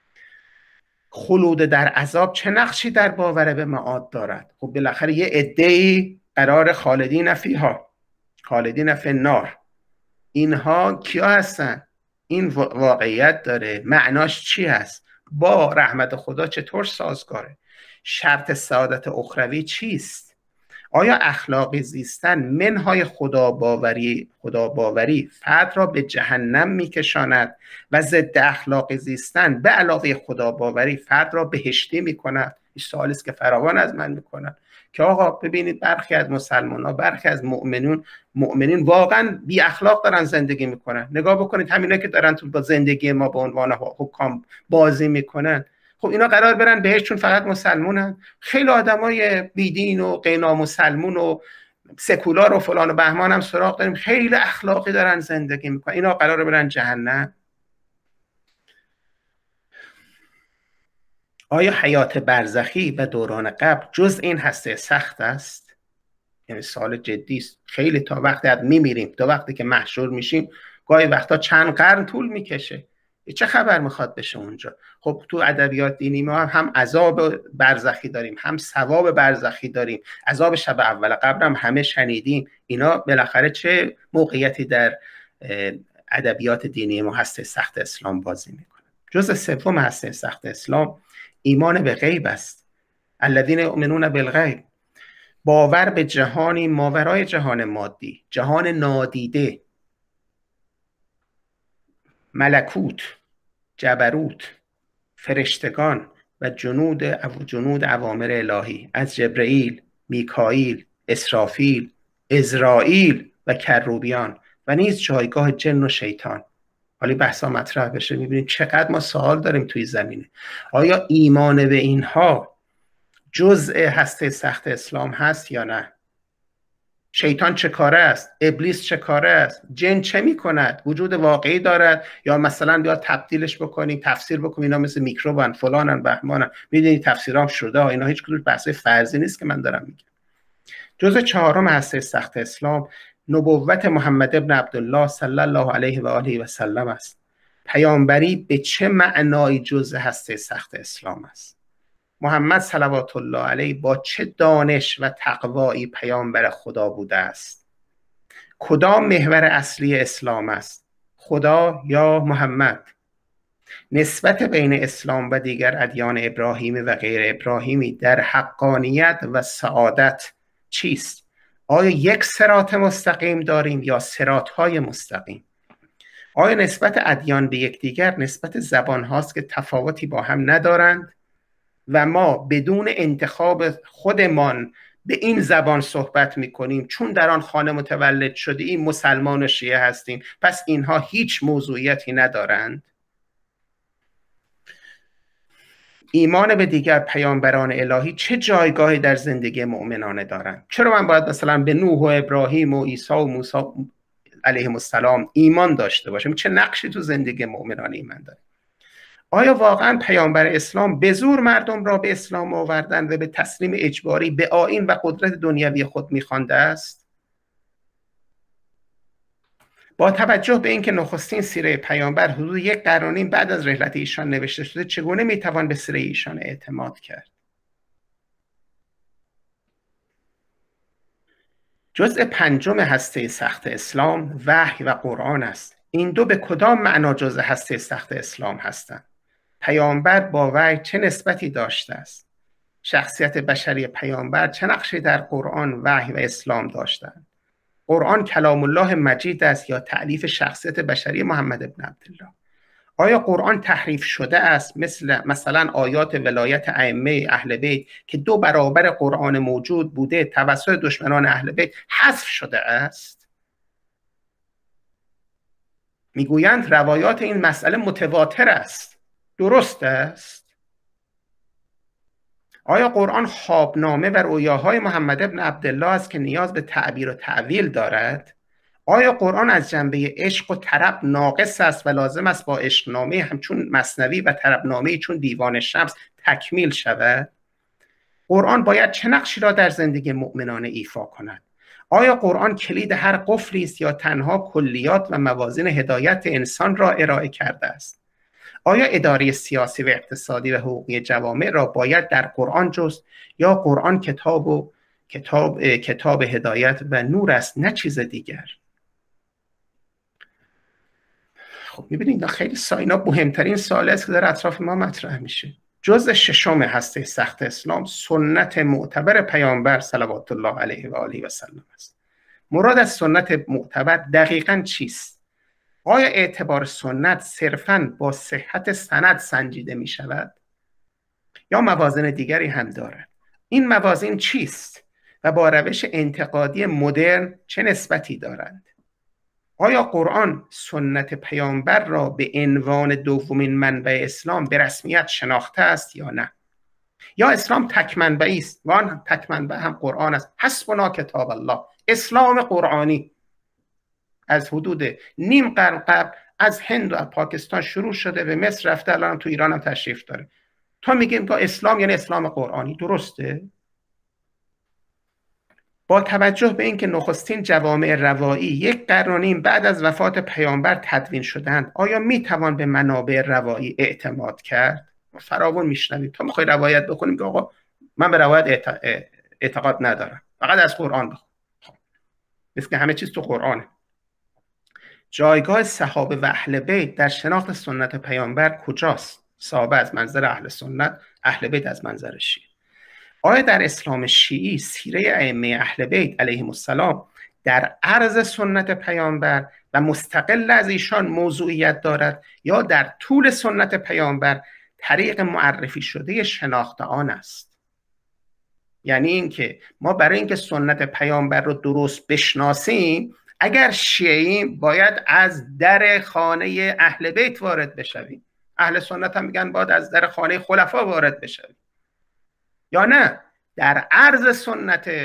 خلود در عذاب چه نقشی در باور به معاد دارد؟ خب بالاخره یه عده‌ای قرار خالدین فیها، خالدین فی النار، اینها کیا هستن؟ این واقعیت داره؟ معناش چی هست؟ با رحمت خدا چطور سازگاره؟ شرط سعادت اخروی چیست؟ آیا اخلاقی زیستن منهای خدا باوری خدا باوری فرد را به جهنم میکشاند و ضد اخلاقی زیستن به علاوه خدا باوری فرد را بهشتی میکند؟ این سوالی است که فراوان از من میکنن که آقا ببینید برخی از مسلمان ها، برخی از مؤمنون مؤمنین واقعا بی اخلاق دارن زندگی میکنن. نگاه بکنید همینا که دارن تو با زندگی ما به عنوان حکام بازی میکنن، خب اینا قرار برن بهشت چون فقط مسلمونن؟ خیلی آدمای بیدین و غیر مسلمون و سکولار و فلان و بهمان هم سراغ داریم، خیلی اخلاقی دارن زندگی میکنن، اینا قرار برن جهنم؟ آیا حیات برزخی و دوران قبر جز این هسته سخت است؟ یعنی سوال جدی است. خیلی تا وقتی از میمیریم تا وقتی که محشور میشیم گاهی وقتا چند قرن طول میکشه. چه خبر میخواد بشه اونجا؟ خب تو ادبیات دینی ما هم عذاب برزخی داریم، هم ثواب برزخی داریم، عذاب شب اول قبر هم همه شنیدیم. اینا بالاخره چه موقعیتی در ادبیات دینی ما هسته سخت اسلام بازی میکنه؟ جزء سوم هسته سخت اسلام ایمان به غیب است. الذین یؤمنون بالغیب، باور به جهانی ماورای جهان مادی، جهان نادیده، ملکوت، جبروت، فرشتگان و جنود جنود اوامر الهی از جبرئیل، میکائیل، اسرافیل، عزرائیل و کروبیان و نیز جایگاه جن و شیطان. حالا بحثا مطرح بشه میبینید چقدر ما سوال داریم توی زمینه. آیا ایمان به اینها جزء هسته سخت اسلام هست یا نه؟ شیطان چه کاره است؟ ابلیس چه کاره است؟ جن چه می کند؟ وجود واقعی دارد یا مثلا بیا تبدیلش بکنیم تفسیر بکنیم اینا مثل میکروبن فلانن بهمانن؟ میدونید تفسیرام شده اینا، هیچ کدوم بحث فرضی نیست که من دارم میگم. جزء چهارم هسته سخت اسلام نبوت محمد ابن عبدالله صلی الله علیه و آله و سلم است. پیامبری به چه معنای جزء هسته سخت اسلام است؟ محمد صلوات الله علیه با چه دانش و تقوایی پیامبر خدا بوده است؟ کدام محور اصلی اسلام است؟ خدا یا محمد؟ نسبت بین اسلام و دیگر ادیان ابراهیمی و غیر ابراهیمی در حقانیت و سعادت چیست؟ آیا یک صراط مستقیم داریم یا صراط‌های مستقیم؟ آیا نسبت ادیان به یکدیگر نسبت زبان هاست که تفاوتی با هم ندارند و ما بدون انتخاب خودمان به این زبان صحبت میکنیم چون در آن خانه متولد شدیم مسلمان و شیعه هستیم پس اینها هیچ موضوعیتی ندارند؟ ایمان به دیگر پیامبران الهی چه جایگاهی در زندگی مؤمنانه دارند؟ چرا من باید مثلا به نوح و ابراهیم و عیسی و موسی علیهم السلام ایمان داشته باشم؟ چه نقشی تو زندگی مؤمنانه ایمان داره؟ آیا واقعا پیامبر اسلام به زور مردم را به اسلام آوردن و به تسلیم اجباری به آیین و قدرت دنیوی خود می‌خوانده است؟ با توجه به اینکه نخستین سیره پیامبر حدود یک قرن و نیم بعد از رحلت ایشان نوشته شده، چگونه میتوان به سیره ایشان اعتماد کرد؟ جزء پنجم هسته سخت اسلام وحی و قرآن است. این دو به کدام معنا جزء هسته سخت اسلام هستند؟ پیامبر با وحی چه نسبتی داشته است؟ شخصیت بشری پیامبر چه نقشی در قرآن، وحی و اسلام داشتند؟ قرآن کلام الله مجید است یا تألیف شخصیت بشری محمد ابن عبدالله؟ آیا قرآن تحریف شده است مثل مثلا آیات ولایت ائمه اهل بیت که دو برابر قرآن موجود بوده توسط دشمنان اهل بیت حذف شده است؟ میگویند روایات این مسئله متواتر است. درست است؟ آیا قرآن خوابنامه و رویاهای محمد ابن عبدالله است که نیاز به تعبیر و تعویل دارد؟ آیا قرآن از جنبه عشق و طرب ناقص است و لازم است با عشقنامه همچون مثنوی و طربنامه چون دیوان شمس تکمیل شود؟ قرآن باید چه نقشی را در زندگی مؤمنانه ایفا کند؟ آیا قرآن کلید هر قفلی است یا تنها کلیات و موازین هدایت انسان را ارائه کرده است؟ آیا اداره سیاسی و اقتصادی و حقوقی جوامع را باید در قرآن جست یا قرآن کتاب و کتاب کتاب هدایت و نور است نه چیز دیگر؟ خب میبینید خیلی ساینا مهمترین سوال است که در اطراف ما مطرح میشه. جزء ششم هسته سخت اسلام سنت معتبر پیامبر صلوات الله علیه و آله و سلم است. مراد از سنت معتبر دقیقاً چیست؟ آیا اعتبار سنت صرفاً با صحت سند سنجیده می شود؟ یا موازین دیگری هم دارد؟ این موازین چیست؟ و با روش انتقادی مدرن چه نسبتی دارند؟ آیا قرآن سنت پیامبر را به عنوان دومین منبع اسلام به رسمیت شناخته است یا نه؟ یا اسلام تک منبعی است و آن تک منبع هم قرآن است؟ حسبنا کتاب الله. اسلام قرآنی از حدود نیم قرن قبل از هند و پاکستان شروع شده به مصر رفته، الان تو ایران هم تشریف داره. تا میگیم که اسلام یعنی اسلام قرآنی. درسته؟ با توجه به اینکه نخستین جوامع روایی یک قرن و نیم بعد از وفات پیامبر تدوین شدند، آیا میتوان به منابع روایی اعتماد کرد؟ فراوان میشنویم تا میخوای روایت بکنیم که آقا من به روایت اعتقاد ندارم، فقط از قرآن بخون. مثل که همه چیز تو قرآنه. جایگاه صحابه و اهل بیت در شناخت سنت پیامبر کجاست؟ صحابه از منظر اهل سنت، اهل بیت از منظر شیعه. آیا در اسلام شیعی سیره ائمه اهل بیت علیهم السلام در عرض سنت پیامبر و مستقل از ایشان موضوعیت دارد یا در طول سنت پیامبر طریق معرفی شده شناخت آن است؟ یعنی اینکه ما برای اینکه سنت پیامبر رو درست بشناسیم اگر شیعیم باید از در خانه اهل بیت وارد بشویم، اهل سنت هم میگن باید از در خانه خلفا وارد بشویم، یا نه در عرض سنت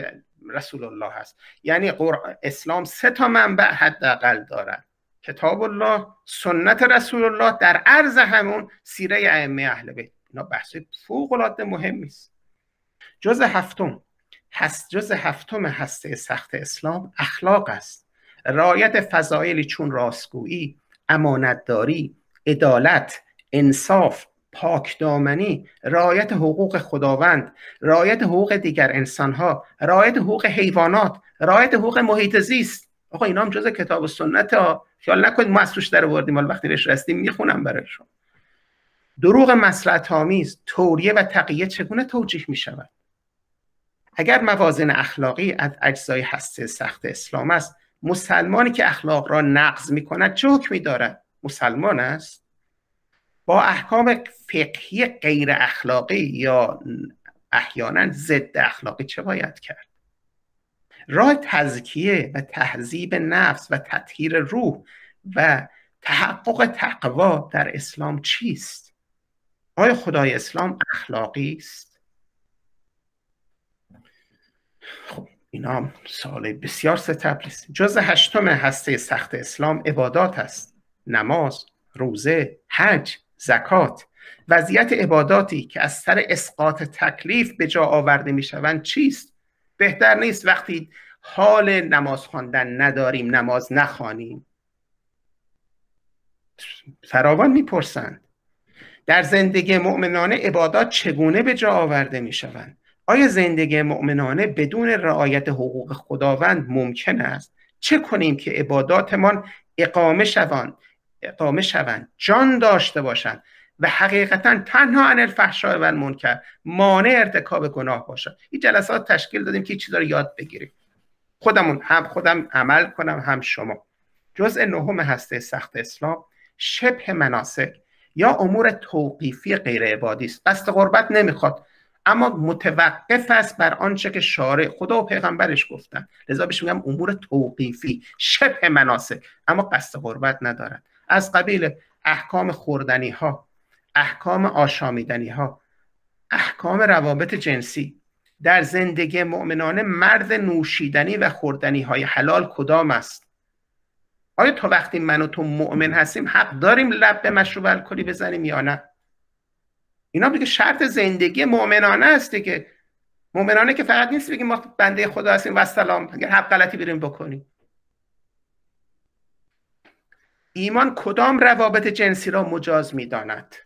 رسول الله هست. یعنی اسلام سه تا منبع حداقل دارد: کتاب الله، سنت رسول الله، در عرض همون سیره ائمه اهل بیت. اینا بحث فوق العاده مهمی است. جز هفتم هست جز هفتم هسته سخت اسلام اخلاق است. رعایت فضایلی چون راستگویی، امانتداری، عدالت، انصاف، پاکدامنی، رعایت حقوق خداوند، رعایت حقوق دیگر انسانها، رعایت حقوق حیوانات، رعایت حقوق محیط زیست. آقا اینا هم جز کتاب و سنت ها. خیال نکنید ما از توش در آوردیم، ولی وقتی بهش رسیدیم میخونم برایشون. دروغ مصلحت آمیز، توریه و تقیه چگونه توجیه میشود؟ اگر موازین اخلاقی از اجزای هسته سخت اسلام است، مسلمانی که اخلاق را نقض میکند چه حکمی دارد؟ مسلمان است؟ با احکام فقهی غیر اخلاقی یا احیانا ضد اخلاقی چه باید کرد؟ راه تزکیه و تهذیب نفس و تطهیر روح و تحقق تقوا در اسلام چیست؟ آیا خدای اسلام اخلاقی است؟ خب اینا سوال بسیار ستبری است. جز هشتم هسته سخت اسلام عبادات است. نماز، روزه، حج، زکات. وضعیت عباداتی که از سر اسقاط تکلیف به جا آورده می شوند چیست؟ بهتر نیست وقتی حال نماز خواندن نداریم نماز نخوانیم؟ فراوان میپرسند. در زندگی مؤمنانه عبادات چگونه به جا آورده می شوند؟ آیا زندگی مؤمنانه بدون رعایت حقوق خداوند ممکن است؟ چه کنیم که عباداتمان اقامه شوند، اقامه شوند، جان داشته باشند و حقیقتا تنها عن الفحشاء و المنکر، مانع ارتکاب گناه باشند؟ این جلسات تشکیل دادیم که این چیزا رو یاد بگیریم. خودمون هم خودم عمل کنم هم شما. جزء نهم هسته سخت اسلام شبه مناسک یا امور توقیفی غیر عبادی است. قصد قربت نمیخواد، اما متوقف است بر آنچه که شارع خدا و پیغمبرش گفتن، لذا بهش میگم امور توقیفی، شبه مناسک، اما قصد قربت ندارد. از قبیل احکام خوردنی ها، احکام آشامیدنی ها، احکام روابط جنسی. در زندگی مؤمنانه مرد نوشیدنی و خوردنی های حلال کدام است؟ آیا تا وقتی من و تو مؤمن هستیم حق داریم لب به مشروب الکلی بزنیم یا نه؟ اینا دیگه شرط زندگی مؤمنانه است دیگه. مؤمنانه که فقط نیست بگیم ما بنده خدا هستیم و سلام، اگر حق غلطی بریم بکنیم. ایمان کدام روابط جنسی را مجاز می‌داند؟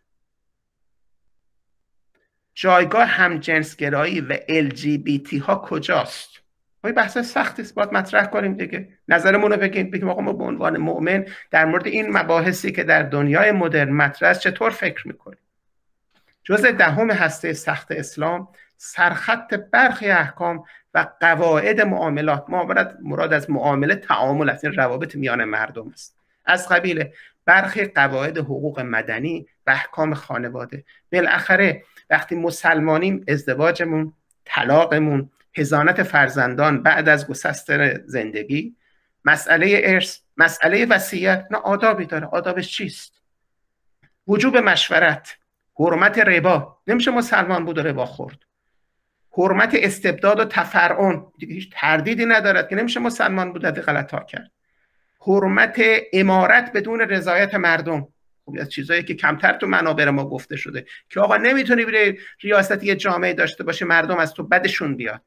جایگاه همجنسگرایی و ال جی بی تی ها کجاست؟ این بحث سختی است، باید مطرح کنیم دیگه. نظرمون رو بگیم، بگیم آقا ما به عنوان مؤمن در مورد این مباحثی که در دنیای مدرن مطرح است چطور فکر میکنیم؟ جزء دهم هسته سخت اسلام سرخط برخی احکام و قواعد معاملات. معاملات مراد از معامله تعامل است، این روابط میان مردم است. از قبیل برخی قواعد حقوق مدنی و احکام خانواده. بالاخره وقتی مسلمانیم ازدواجمون، طلاقمون، حضانت فرزندان بعد از گسستن زندگی، مسئله ارث، مسئله وصیت، نه آدابی داره. آدابش چیست؟ وجوب مشورت، حرمت ربا، نمیشه مسلمان بود و ربا خورد. حرمت استبداد و تفرعن، دیگه هیچ تردیدی ندارد که نمیشه مسلمان بود و غلطا کرد. حرمت امارت بدون رضایت مردم، خب از چیزایی که کمتر تو منابر ما گفته شده که آقا نمیتونی بری ریاست یه جامعه داشته باشه مردم از تو بدشون بیاد.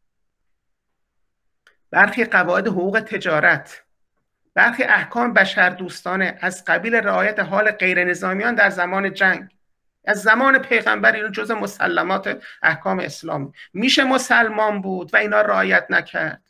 برخی قواعد حقوق تجارت، برخی احکام بشردوستانه از قبیل رعایت حال غیر نظامیان در زمان جنگ. از زمان پیغمبر اینو جز مسلمات احکام اسلامی. میشه مسلمان بود و اینا رعایت نکرد؟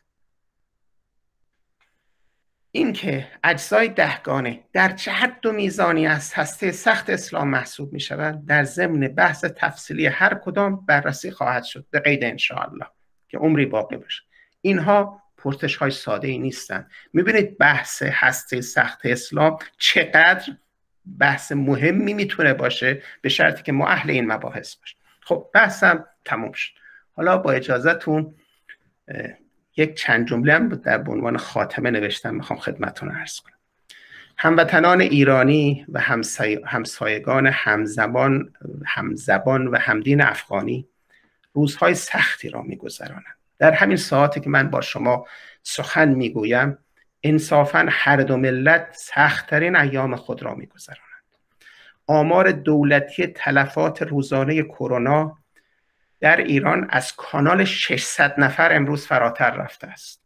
این که اجزای دهگانه در چه حد و میزانی از هسته سخت اسلام محسوب می شوند در ضمن بحث تفصیلی هر کدام بررسی خواهد شد به قید انشاءالله که عمری باقی باشه. اینها پرسش های ساده ای نیستن. میبینید بحث هسته سخت اسلام چقدر بحث مهمی میتونه باشه به شرطی که ما اهل این مباحث باشیم. خب بحثم تموم شد. حالا با اجازهتون یک چند جمله هم در عنوان خاتمه نوشتم میخوام خدمتتون عرض کنم. هموطنان ایرانی و همسایگان همزبان همزبان و همدین افغانی روزهای سختی را میگذرانند. در همین ساعتی که من با شما سخن میگویم انصافاً هر دو ملت سخت‌ترین ایام خود را میگذرانند. آمار دولتی تلفات روزانه کرونا در ایران از کانال ششصد نفر امروز فراتر رفته است.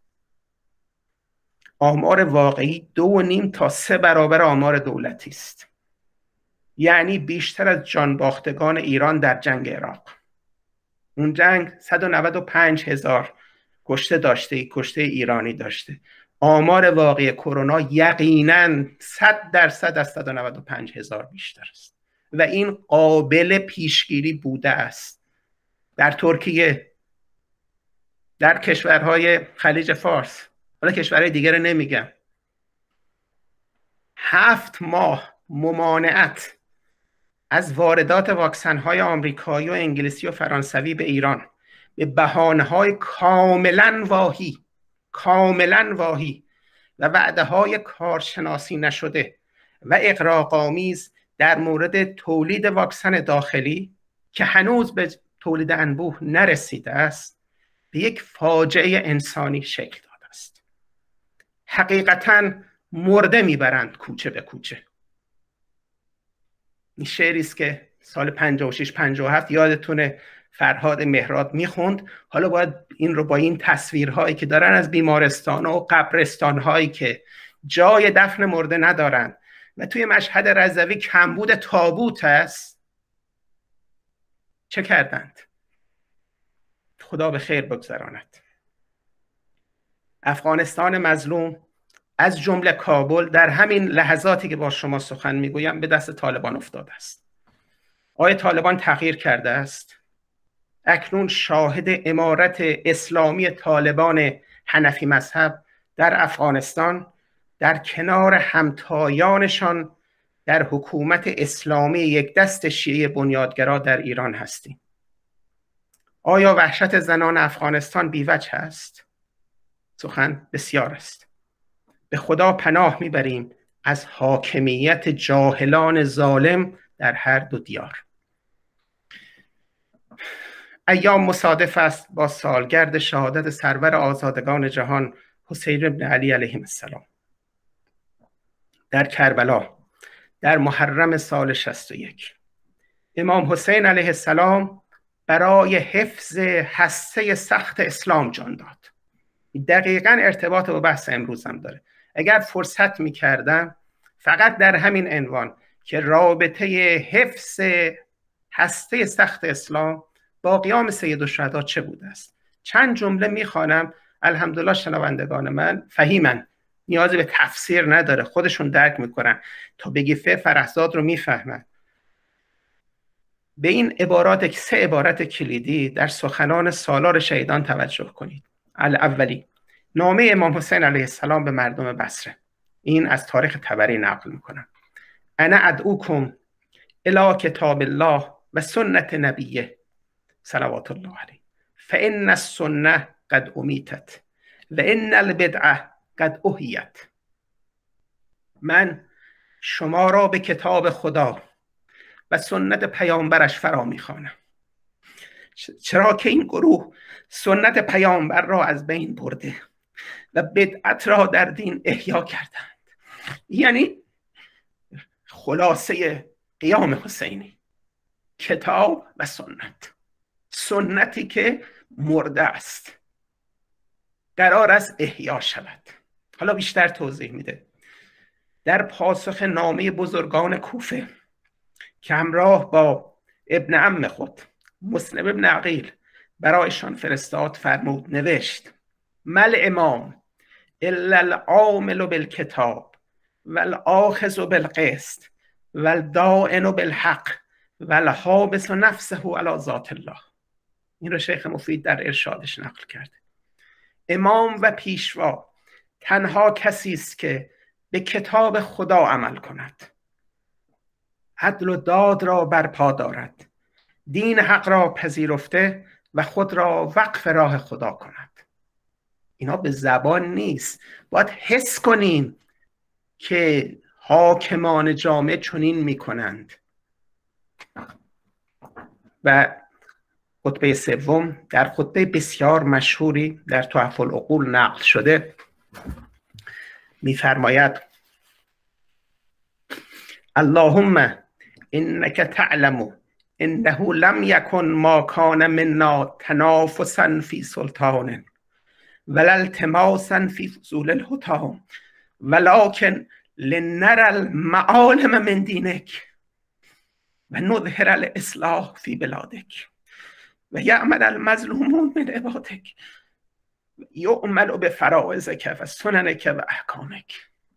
آمار واقعی دو و نیم تا سه برابر آمار دولتی است. یعنی بیشتر از جان باختگان ایران در جنگ عراق. اون جنگ صد و نود و پنج هزار کشته داشته، کشته ایرانی داشته. آمار واقعی کرونا یقیناً صد درصد از صد و نود و پنج هزار بیشتر است و این قابل پیشگیری بوده است. در ترکیه، در کشورهای خلیج فارس، حالا کشورهای دیگر رو نمیگم، هفت ماه ممانعت از واردات واکسن های آمریکایی و انگلیسی و فرانسوی به ایران به بهانه های کاملا واهی کاملا واهی و وعده های کارشناسی نشده و اغراق‌آمیز در مورد تولید واکسن داخلی که هنوز به تولید انبوه نرسیده است، به یک فاجعه انسانی شکل داده است. حقیقتاً مرده میبرند کوچه به کوچه. این شعری است که سال پنجاه و شش پنجاه و هفت یادتونه فرهاد مهراد میخوند. حالا باید این رو با این تصویرهایی که دارن از بیمارستان و قبرستانهایی که جای دفن مرده ندارن و توی مشهد رضوی کمبود تابوت است چه کردند؟ خدا به خیر بگذراند. افغانستان مظلوم از جمله کابل در همین لحظاتی که با شما سخن میگویم به دست طالبان افتاده است. آیا طالبان تغییر کرده است؟ اکنون شاهد امارت اسلامی طالبان حنفی مذهب در افغانستان در کنار همتایانشان در حکومت اسلامی یک دست شیعه بنیادگرا در ایران هستیم. آیا وحشت زنان افغانستان بی‌وجه است؟ سخن بسیار است. به خدا پناه میبریم از حاکمیت جاهلان ظالم در هر دو دیار. ایام مصادف است با سالگرد شهادت سرور آزادگان جهان حسین بن علی علیه السلام در کربلا در محرم سال شصت و یک. امام حسین علیه السلام برای حفظ هسته سخت اسلام جان داد. دقیقاً ارتباط با بحث امروزم داره. اگر فرصت می‌کردم فقط در همین عنوان که رابطه حفظ هسته سخت اسلام با قیام سید الشهدا چه بوده است چند جمله میخوانم. الحمدلله شنوندگان من فهیمن، نیازی به تفسیر نداره، خودشون درک میکنن. تا بگی فه فرهزاد رو میفهمن. به این عبارات، سه عبارت کلیدی در سخنان سالار شهیدان توجه کنید. اولی، نامه امام حسین علیه السلام به مردم بصره. این از تاریخ طبری نقل میکنم. انا ادعوکم الی کتاب الله و سنت نبیه صلوات الله علیه فان السنه قد امیتت و ان البدعه قد احیت. من شما را به کتاب خدا و سنت پیامبرش فرا میخوانم، چرا که این گروه سنت پیامبر را از بین برده و بدعت را در دین احیا کردند. یعنی خلاصه قیام حسینی کتاب و سنت، سنتی که مرده است قرار است احیا شود. حالا بیشتر توضیح میده. در پاسخ نامه بزرگان کوفه که همراه با ابن عم خود مسلم ابن عقیل برایشان فرستاد فرمود، نوشت: مل امام الا العامل بالکتاب والآخذ بالقسط والدائن بالحق والحابس نفسه علی ذات الله. این رو شیخ مفید در ارشادش نقل کرده. امام و پیشوا تنها کسی است که به کتاب خدا عمل کند، عدل و داد را برپا دارد، دین حق را پذیرفته و خود را وقف راه خدا کند. اینا به زبان نیست، باید حس کنین که حاکمان جامعه چنین میکنند. و خطبه سوم در خطبه بسیار مشهوری در تحف العقول نقل شده می‌فرماید اللهم انك تعلم انه لم يكن ما كان منا تنافسا في سلطان ولا التماسا في فضول الحطام ولكن لنرى المعالم من دينك ونظهر الاصلاح في بلادك ويعمل المظلومون من عبادك یعمل به فرائضک و سننک و احکامک.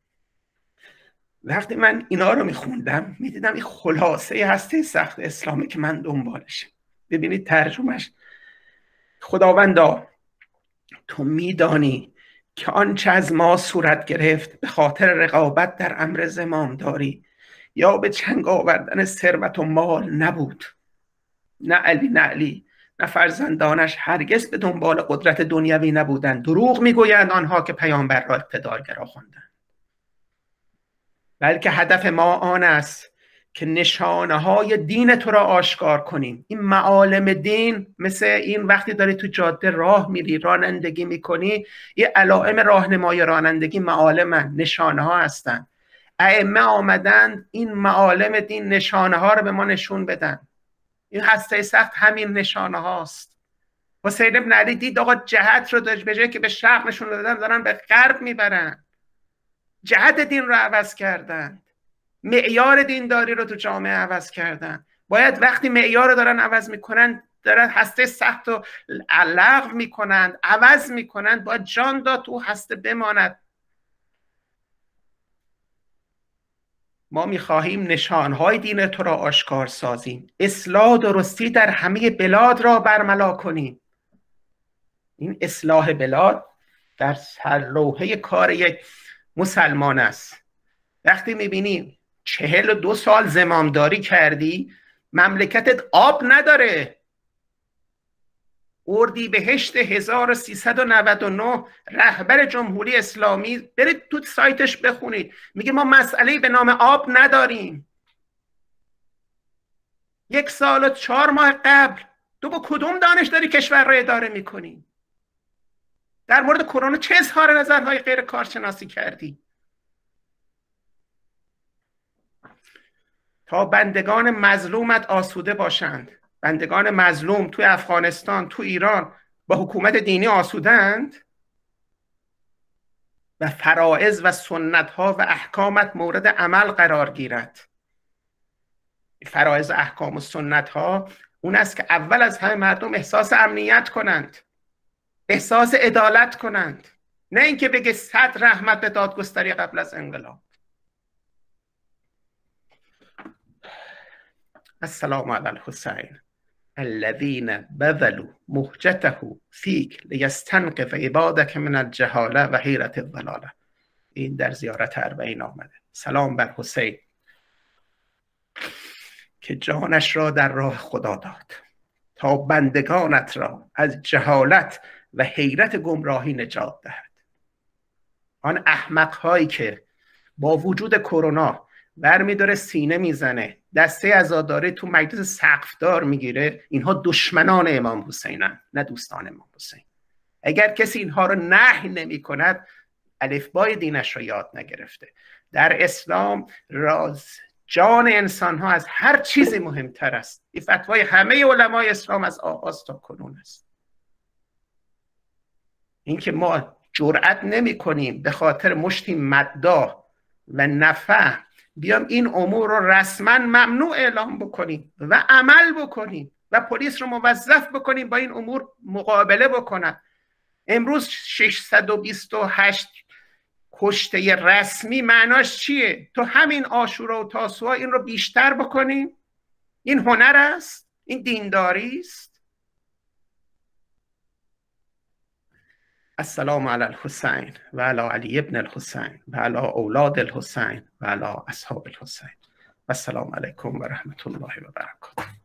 وقتی من اینا رو میخوندم میدیدم این خلاصه هسته سخت اسلامی که من دنبالشم. ببینید ترجمهش: خداوندا تو میدانی که آنچه از ما صورت گرفت به خاطر رقابت در امر زمامداری یا به چنگ آوردن ثروت و مال نبود. نه علی نه علی نه فرزندانش هرگز به دنبال قدرت دنیوی نبودند. دروغ میگویند آنها که پیامبر را اقتدارگرا خواندند، بلکه هدف ما آن است که نشانه های دین تو را آشکار کنیم. این معالم دین مثل این وقتی داری تو جاده راه میری رانندگی میکنی، یه علائم راهنمای رانندگی معالم نشانه ها هستند. ائمه آمدند این معالم دین نشانه ها رو به ما نشون بدن. این هسته سخت همین نشانه هاست. حسین ابن علی دید آقا جهت رو داشت، به جای که به شرق نشون دادن دارن به غرب میبرن. جهت دین رو عوض کردن، معیار دینداری رو تو جامعه عوض کردن. باید وقتی معیار رو دارن عوض میکنن، دارن هسته سخت رو لغو میکنن، عوض میکنن، باید جان داد تو هسته بماند. ما میخواهیم نشانهای دین تو را آشکار سازیم، اصلاح درستی در همه بلاد را برملا کنیم. این اصلاح بلاد در سرلوحه کار یک مسلمان است. وقتی میبینیم چهل و دو سال زمامداری کردی، مملکتت آب نداره. اردیبهشت هزار و سیصد و نود و نه رهبر جمهوری اسلامی، برید تو سایتش بخونید، میگه ما مسئله به نام آب نداریم. یک سال و چهار ماه قبل تو با کدوم دانشداری کشور را اداره میکنی؟ در مورد کرونا چه اظهار نظرهای غیر کارشناسی کردی؟ تا بندگان مظلومت آسوده باشند. بندگان مظلوم توی افغانستان، تو ایران با حکومت دینی آسودند و فرائض و سنت ها و احکامت مورد عمل قرار گیرد. فرائض احکام و سنت ها اون است که اول از همه مردم احساس امنیت کنند، احساس عدالت کنند، نه اینکه بگه صد رحمت به دادگستری قبل از انقلاب. السلام علی الحسین الذين بذلوا مهجته فيك ليستنقذ عبادك من الجهاله و حیرت الضلاله. این در زیارت اربعین آمده. سلام بر حسین که جانش را در راه خدا داد تا بندگانت را از جهالت و حیرت گمراهی نجات دهد. آن احمق هایی که با وجود کرونا برمی داره سینه میزنه، دسته عزاداری تو مجلس سقفدار میگیره، اینها دشمنان امام حسینن، نه دوستان امام حسین. اگر کسی اینها رو نهی نمی کند، الفبای دینش رو یاد نگرفته. در اسلام راز جان انسان ها از هر چیزی مهمتر است. این فتوای همه علمای اسلام از آغاز تا کنون است. اینکه ما جرأت نمی کنیم به خاطر مشتی مداح و نفع بیام این امور رو رسما ممنوع اعلام بکنیم و عمل بکنیم و پلیس رو موظف بکنیم با این امور مقابله بکنن. امروز ششصد و بیست و هشت کشته رسمی معناش چیه؟ تو همین عاشورا و تاسوعا این رو بیشتر بکنیم؟ این هنر است؟ این دینداری است؟ السلام علی الحسین و علی علی ابن الحسین و علی اولاد الحسین و علی اصحاب الحسین. السلام علیکم و رحمت الله و برکاته.